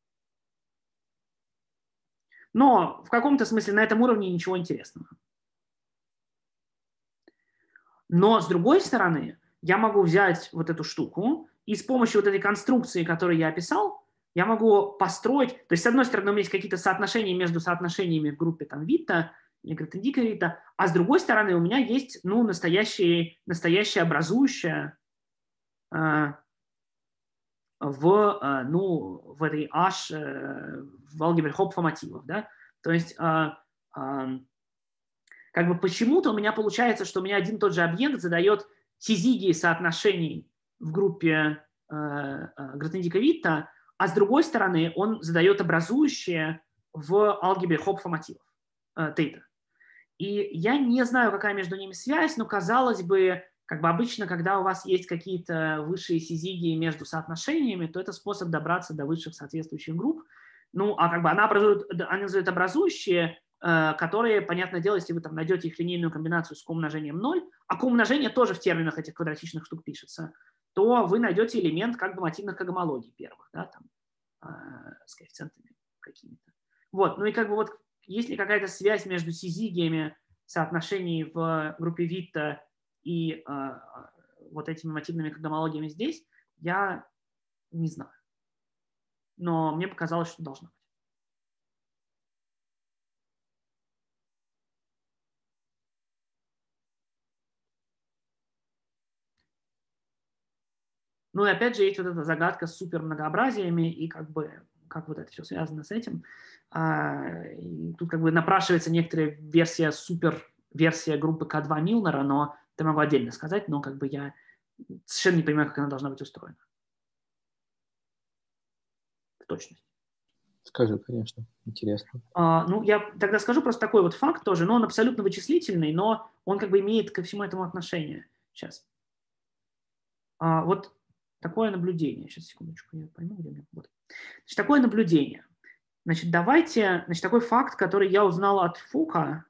Но в каком-то смысле на этом уровне ничего интересного. Но, с другой стороны, я могу взять вот эту штуку и с помощью вот этой конструкции, которую я описал, я могу построить, то есть, с одной стороны, у меня есть какие-то соотношения между соотношениями в группе там Витта или Гратендика Витта, а с другой стороны, у меня есть, ну, настоящее, настоящее образующее э, в, э, ну, в этой H, э, в алгебре Хопфа мотивов, да, то есть э, э, как бы почему-то у меня получается, что у меня один и тот же объект задает сизигии соотношений в группе э, э, Гратендика Витта, а с другой стороны он задает образующее в алгебре Хопфа мотивов, э, тейта. И я не знаю, какая между ними связь, но казалось бы, как бы обычно, когда у вас есть какие-то высшие сизигии между соотношениями, то это способ добраться до высших соответствующих групп. Ну, а как бы она образует, она называет образующие, которые, понятное дело, если вы там найдете их линейную комбинацию с коумножением ноль, а коумножение тоже в терминах этих квадратичных штук пишется, то вы найдете элемент как бы мотивных когомологий первых, да, там, э, с коэффициентами какими-то. Вот, ну и как бы вот есть ли какая-то связь между сизигиями соотношений в группе Витта и э, вот этими мотивными когомологиями здесь, я не знаю. Но мне показалось, что должно быть. Ну и опять же есть вот эта загадка с супермногообразиями и как бы как вот это все связано с этим. И тут как бы напрашивается некоторая версия, супер-версия группы К два Милнера, но это могу отдельно сказать, но как бы я совершенно не понимаю, как она должна быть устроена. В точности. Скажи, конечно, интересно. А, ну, я тогда скажу просто такой вот факт тоже, но он абсолютно вычислительный, но он как бы имеет ко всему этому отношение. Сейчас. А, вот такое наблюдение. Сейчас, секундочку, я пойму, где у меня. Вот. Значит, такое наблюдение. Значит, давайте, значит, такой факт, который я узнал от Фука.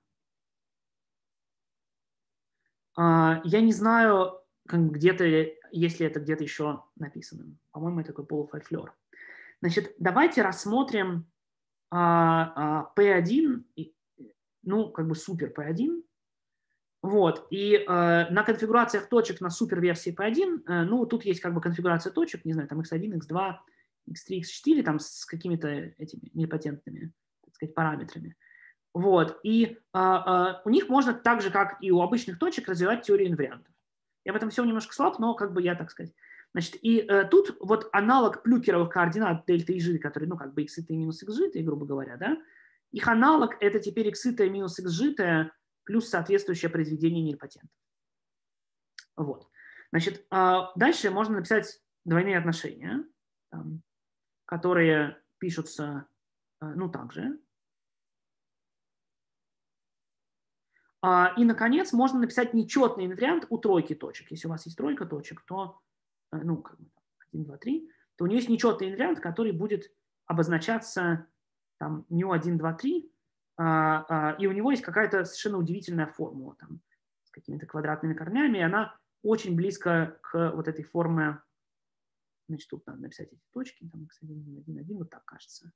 Я не знаю, где-то, если это где-то еще написано. По-моему, это такой полуфольклор. Значит, давайте рассмотрим пи один, ну, как бы супер пи один. Вот, и э, на конфигурациях точек на суперверсии пи один, э, ну, тут есть как бы конфигурация точек, не знаю, там икс один, икс два, икс три, икс четыре, там с какими-то этими непатентными, так сказать, параметрами. Вот, и э, э, у них можно так же, как и у обычных точек, развивать теорию инвариантов. Я в этом всем немножко слаб, но как бы я, так сказать. Значит, и э, тут вот аналог плюкеровых координат дельта и жи, которые, ну, как бы x и минус x житые, грубо говоря, да, их аналог это теперь x минус x житое плюс соответствующее произведение нильпатентов. Вот. Значит, дальше можно написать двойные отношения, которые пишутся, ну, так же. И, наконец, можно написать нечетный инвариант у тройки точек. Если у вас есть тройка точек, то, ну, как бы один, два, три, то у нее есть нечетный инвариант, который будет обозначаться там ню один, два, три, и у него есть какая-то совершенно удивительная формула там, с какими-то квадратными корнями, и она очень близко к вот этой форме. Значит, тут надо написать эти точки, там икс один, один, один, вот так кажется.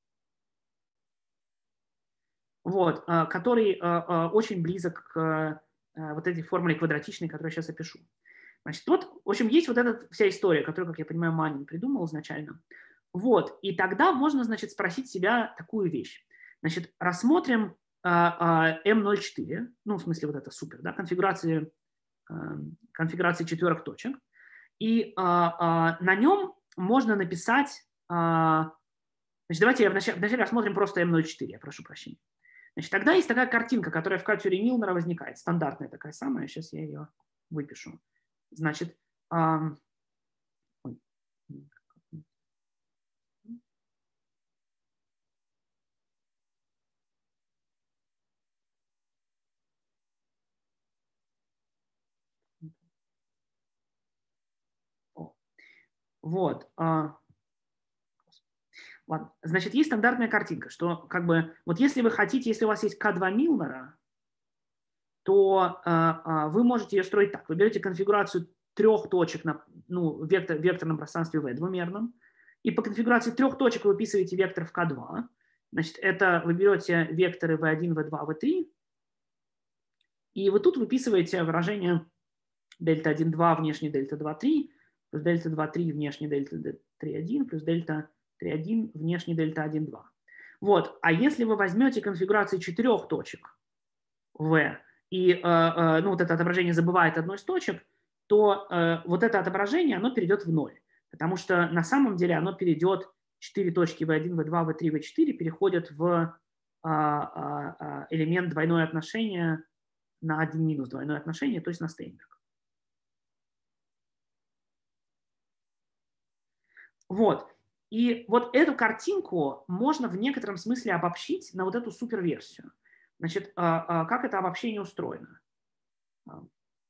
Вот, который очень близок к вот этой формуле квадратичной, которую я сейчас опишу. Значит, вот, в общем, есть вот эта вся история, которую, как я понимаю, Манин придумал изначально. Вот, и тогда можно, значит, спросить себя такую вещь. Значит, рассмотрим эм ноль четыре, ну, в смысле, вот это супер, да, конфигурации, конфигурации четверок точек. И на нем можно написать, значит, давайте я вначале, вначале рассмотрим просто эм ноль четыре, я прошу прощения. Значит, тогда есть такая картинка, которая в К-теории Милнера возникает, стандартная такая самая, сейчас я ее выпишу. Значит, вот. Ладно. Значит, есть стандартная картинка, что как бы вот если вы хотите, если у вас есть К два Милнера, то э, вы можете ее строить так. Вы берете конфигурацию трех точек на ну, вектор, векторном пространстве V двумерном, и по конфигурации трех точек вы выписываете вектор в К два. Значит, это вы берете векторы вэ один, вэ два, вэ три, и вы тут выписываете выражение дельта один, два, внешний дельта два, три, плюс дельта два, три, внешний дельта три, один, плюс дельта три, один, внешний дельта один, два. Вот. А если вы возьмете конфигурацию четырех точек V, и э, э, ну, вот это отображение забывает одну из точек, то э, вот это отображение, оно перейдет в ноль. Потому что на самом деле оно перейдет, четыре точки вэ один, вэ два, вэ три, вэ четыре переходят в э, э, элемент двойное отношение на один минус двойное отношение, то есть на Стейнберг. Вот. И вот эту картинку можно в некотором смысле обобщить на вот эту суперверсию. Значит, как это обобщение устроено? Ладно,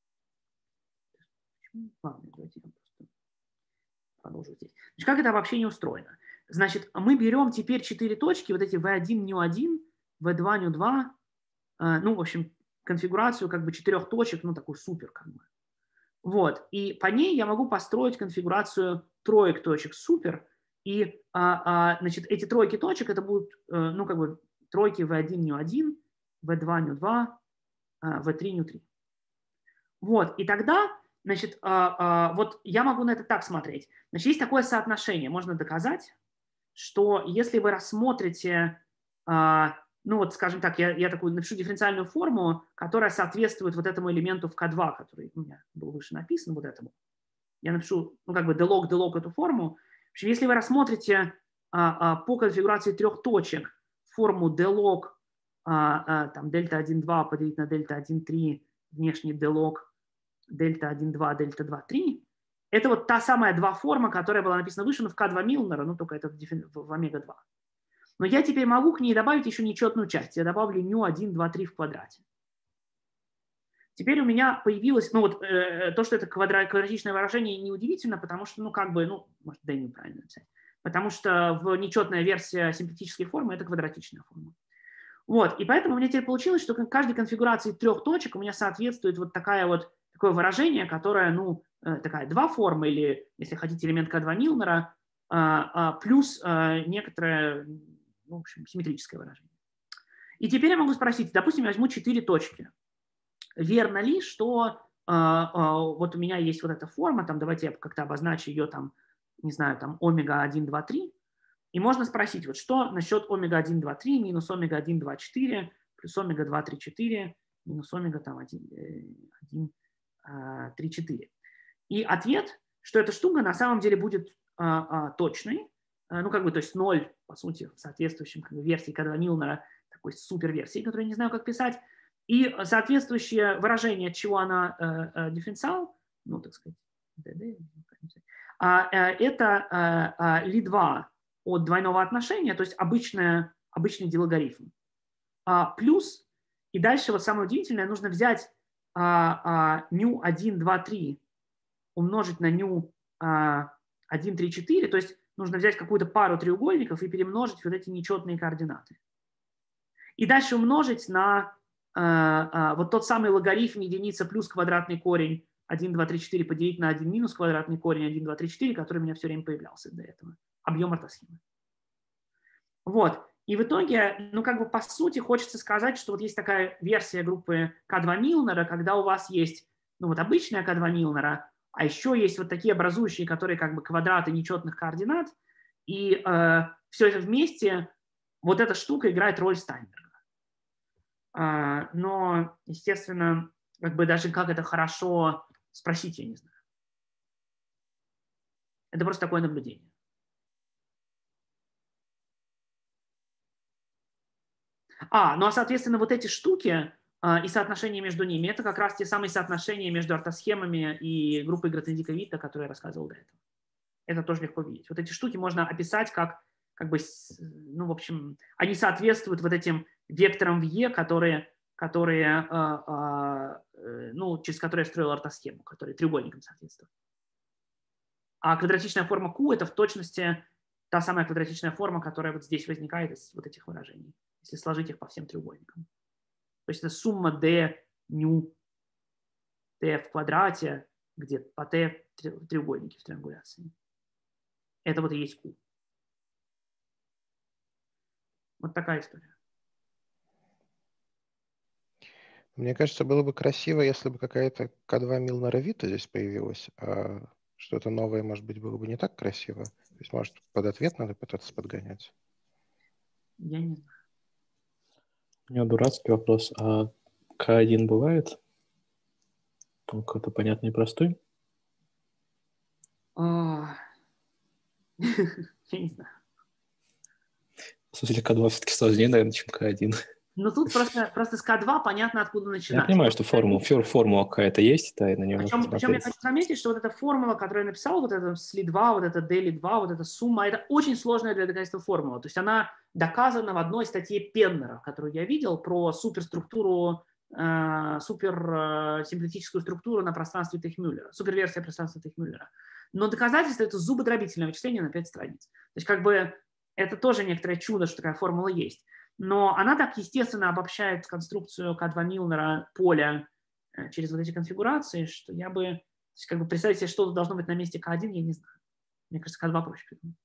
давайте я просто продолжу здесь. Значит, как это обобщение устроено? Значит, мы берем теперь четыре точки, вот эти вэ один, ню один, вэ два, ню два, ну, в общем, конфигурацию как бы четырех точек, ну, такую супер как бы. Вот, и по ней я могу построить конфигурацию троек точек супер, и, а, а, значит, эти тройки точек, это будут, ну, как бы тройки вэ один, ню один, вэ два, ню два, вэ три, ню три. Вот, и тогда, значит, а, а, вот я могу на это так смотреть. Значит, есть такое соотношение, можно доказать, что если вы рассмотрите, а, ну, вот, скажем так, я, я такую напишу дифференциальную форму, которая соответствует вот этому элементу в К два, который у меня был выше написан, вот этому. Я напишу, ну, как бы delog, delog эту форму. В общем, если вы рассмотрите а, а, по конфигурации трех точек форму delog, а, а, там, дельта один, два поделить на дельта один, три, внешний delog, дельта один, два, дельта два, три, это вот та самая два форма, которая была написана выше, но в К два Милнера, ну, только это в, в омега два. Но я теперь могу к ней добавить еще нечетную часть. Я добавлю ню один, два, три в квадрате. Теперь у меня появилось, ну вот э, то, что это квадра, квадратичное выражение, неудивительно, потому что, ну как бы, ну, может, да и неправильно написать. потому что в нечетная версия симплетической формы – это квадратичная форма. Вот, и поэтому у меня теперь получилось, что каждой конфигурации трех точек у меня соответствует вот такая вот, такое выражение, которое, ну, такая два формы, или, если хотите, элемент К два Милнера, плюс некоторое, в общем, симметрическое выражение. И теперь я могу спросить, допустим, я возьму четыре точки. Верно ли, что вот у меня есть вот эта форма, там, давайте я как-то обозначу ее, там, не знаю, там, омега один, два, три, и можно спросить, вот что насчет омега один, два, три минус омега один, два, четыре плюс омега два, три, четыре минус омега там, один, три, четыре. И ответ, что эта штука на самом деле будет а, а, точной, а, ну как бы, то есть ноль, по сути, в соответствующем как бы, версии К два Милнера, такой суперверсии, которую я не знаю, как писать, и соответствующее выражение, от чего она а, а, дифференциал, ну, так сказать, а, а, это а, а, Ли два от двойного отношения, то есть обычная, обычный дилогарифм. А, плюс, и дальше вот самое удивительное, нужно взять а, а, ню один, два, три умножить на ню а, один, три, четыре, то есть нужно взять какую-то пару треугольников и перемножить вот эти нечетные координаты. И дальше умножить на а, а, вот тот самый логарифм единица плюс квадратный корень один, два, три, четыре поделить на один минус квадратный корень один, два, три, четыре, который у меня все время появлялся до этого. Объем ортосхемы. Вот. И в итоге, ну как бы по сути хочется сказать, что вот есть такая версия группы К два Милнера, когда у вас есть ну вот обычная К два Милнера, а еще есть вот такие образующие, которые как бы квадраты нечетных координат, и э, все это вместе, вот эта штука играет роль Стайнберга. Э, но, естественно, как бы даже как это хорошо спросить, я не знаю. Это просто такое наблюдение. А, ну а соответственно вот эти штуки э, и соотношения между ними, это как раз те самые соотношения между ортосхемами и группой Гротhendieck-Витта, которую я рассказывал до этого. Это тоже легко видеть. Вот эти штуки можно описать как, как бы, ну в общем, они соответствуют вот этим векторам в Е, которые, которые э, э, ну, через которые я строил ортосхему, которые треугольникам соответствуют. А квадратичная форма Q – это в точности та самая квадратичная форма, которая вот здесь возникает из вот этих выражений, если сложить их по всем треугольникам. То есть это сумма d, ню, t в квадрате, где по t треугольники в триангуляции. Это вот и есть Q. Вот такая история. Мне кажется, было бы красиво, если бы какая-то К два Милнера Витта здесь появилась, а что-то новое, может быть, было бы не так красиво. То есть, может, под ответ надо пытаться подгонять? Я не знаю. У меня дурацкий вопрос. А К один бывает? Он какой-то понятный и простой? Я не знаю. В смысле, К два все-таки сложнее, наверное, чем К один. Ну тут просто, просто с К два понятно, откуда начинать. Я понимаю, что формула, формула какая-то есть, да, и на нее Причем, можно причем я смотреть. хочу заметить, что вот эта формула, которую я написал, вот это с Ли два, вот это Д Ли два, вот эта сумма, это очень сложная для доказательства формула. То есть она доказана в одной статье Пеннера, которую я видел, про суперструктуру, э, суперсимплетическую структуру на пространстве Тейхмюллера, суперверсия пространства Тейхмюллера. Но доказательство – это зубодробительное вычисление на пять страниц. То есть как бы это тоже некоторое чудо, что такая формула есть. Но она так естественно обобщает конструкцию К два Милнера поля через вот эти конфигурации, что я бы, то есть как бы представить себе, что должно быть на месте К один, я не знаю. Мне кажется, К два проще придумать.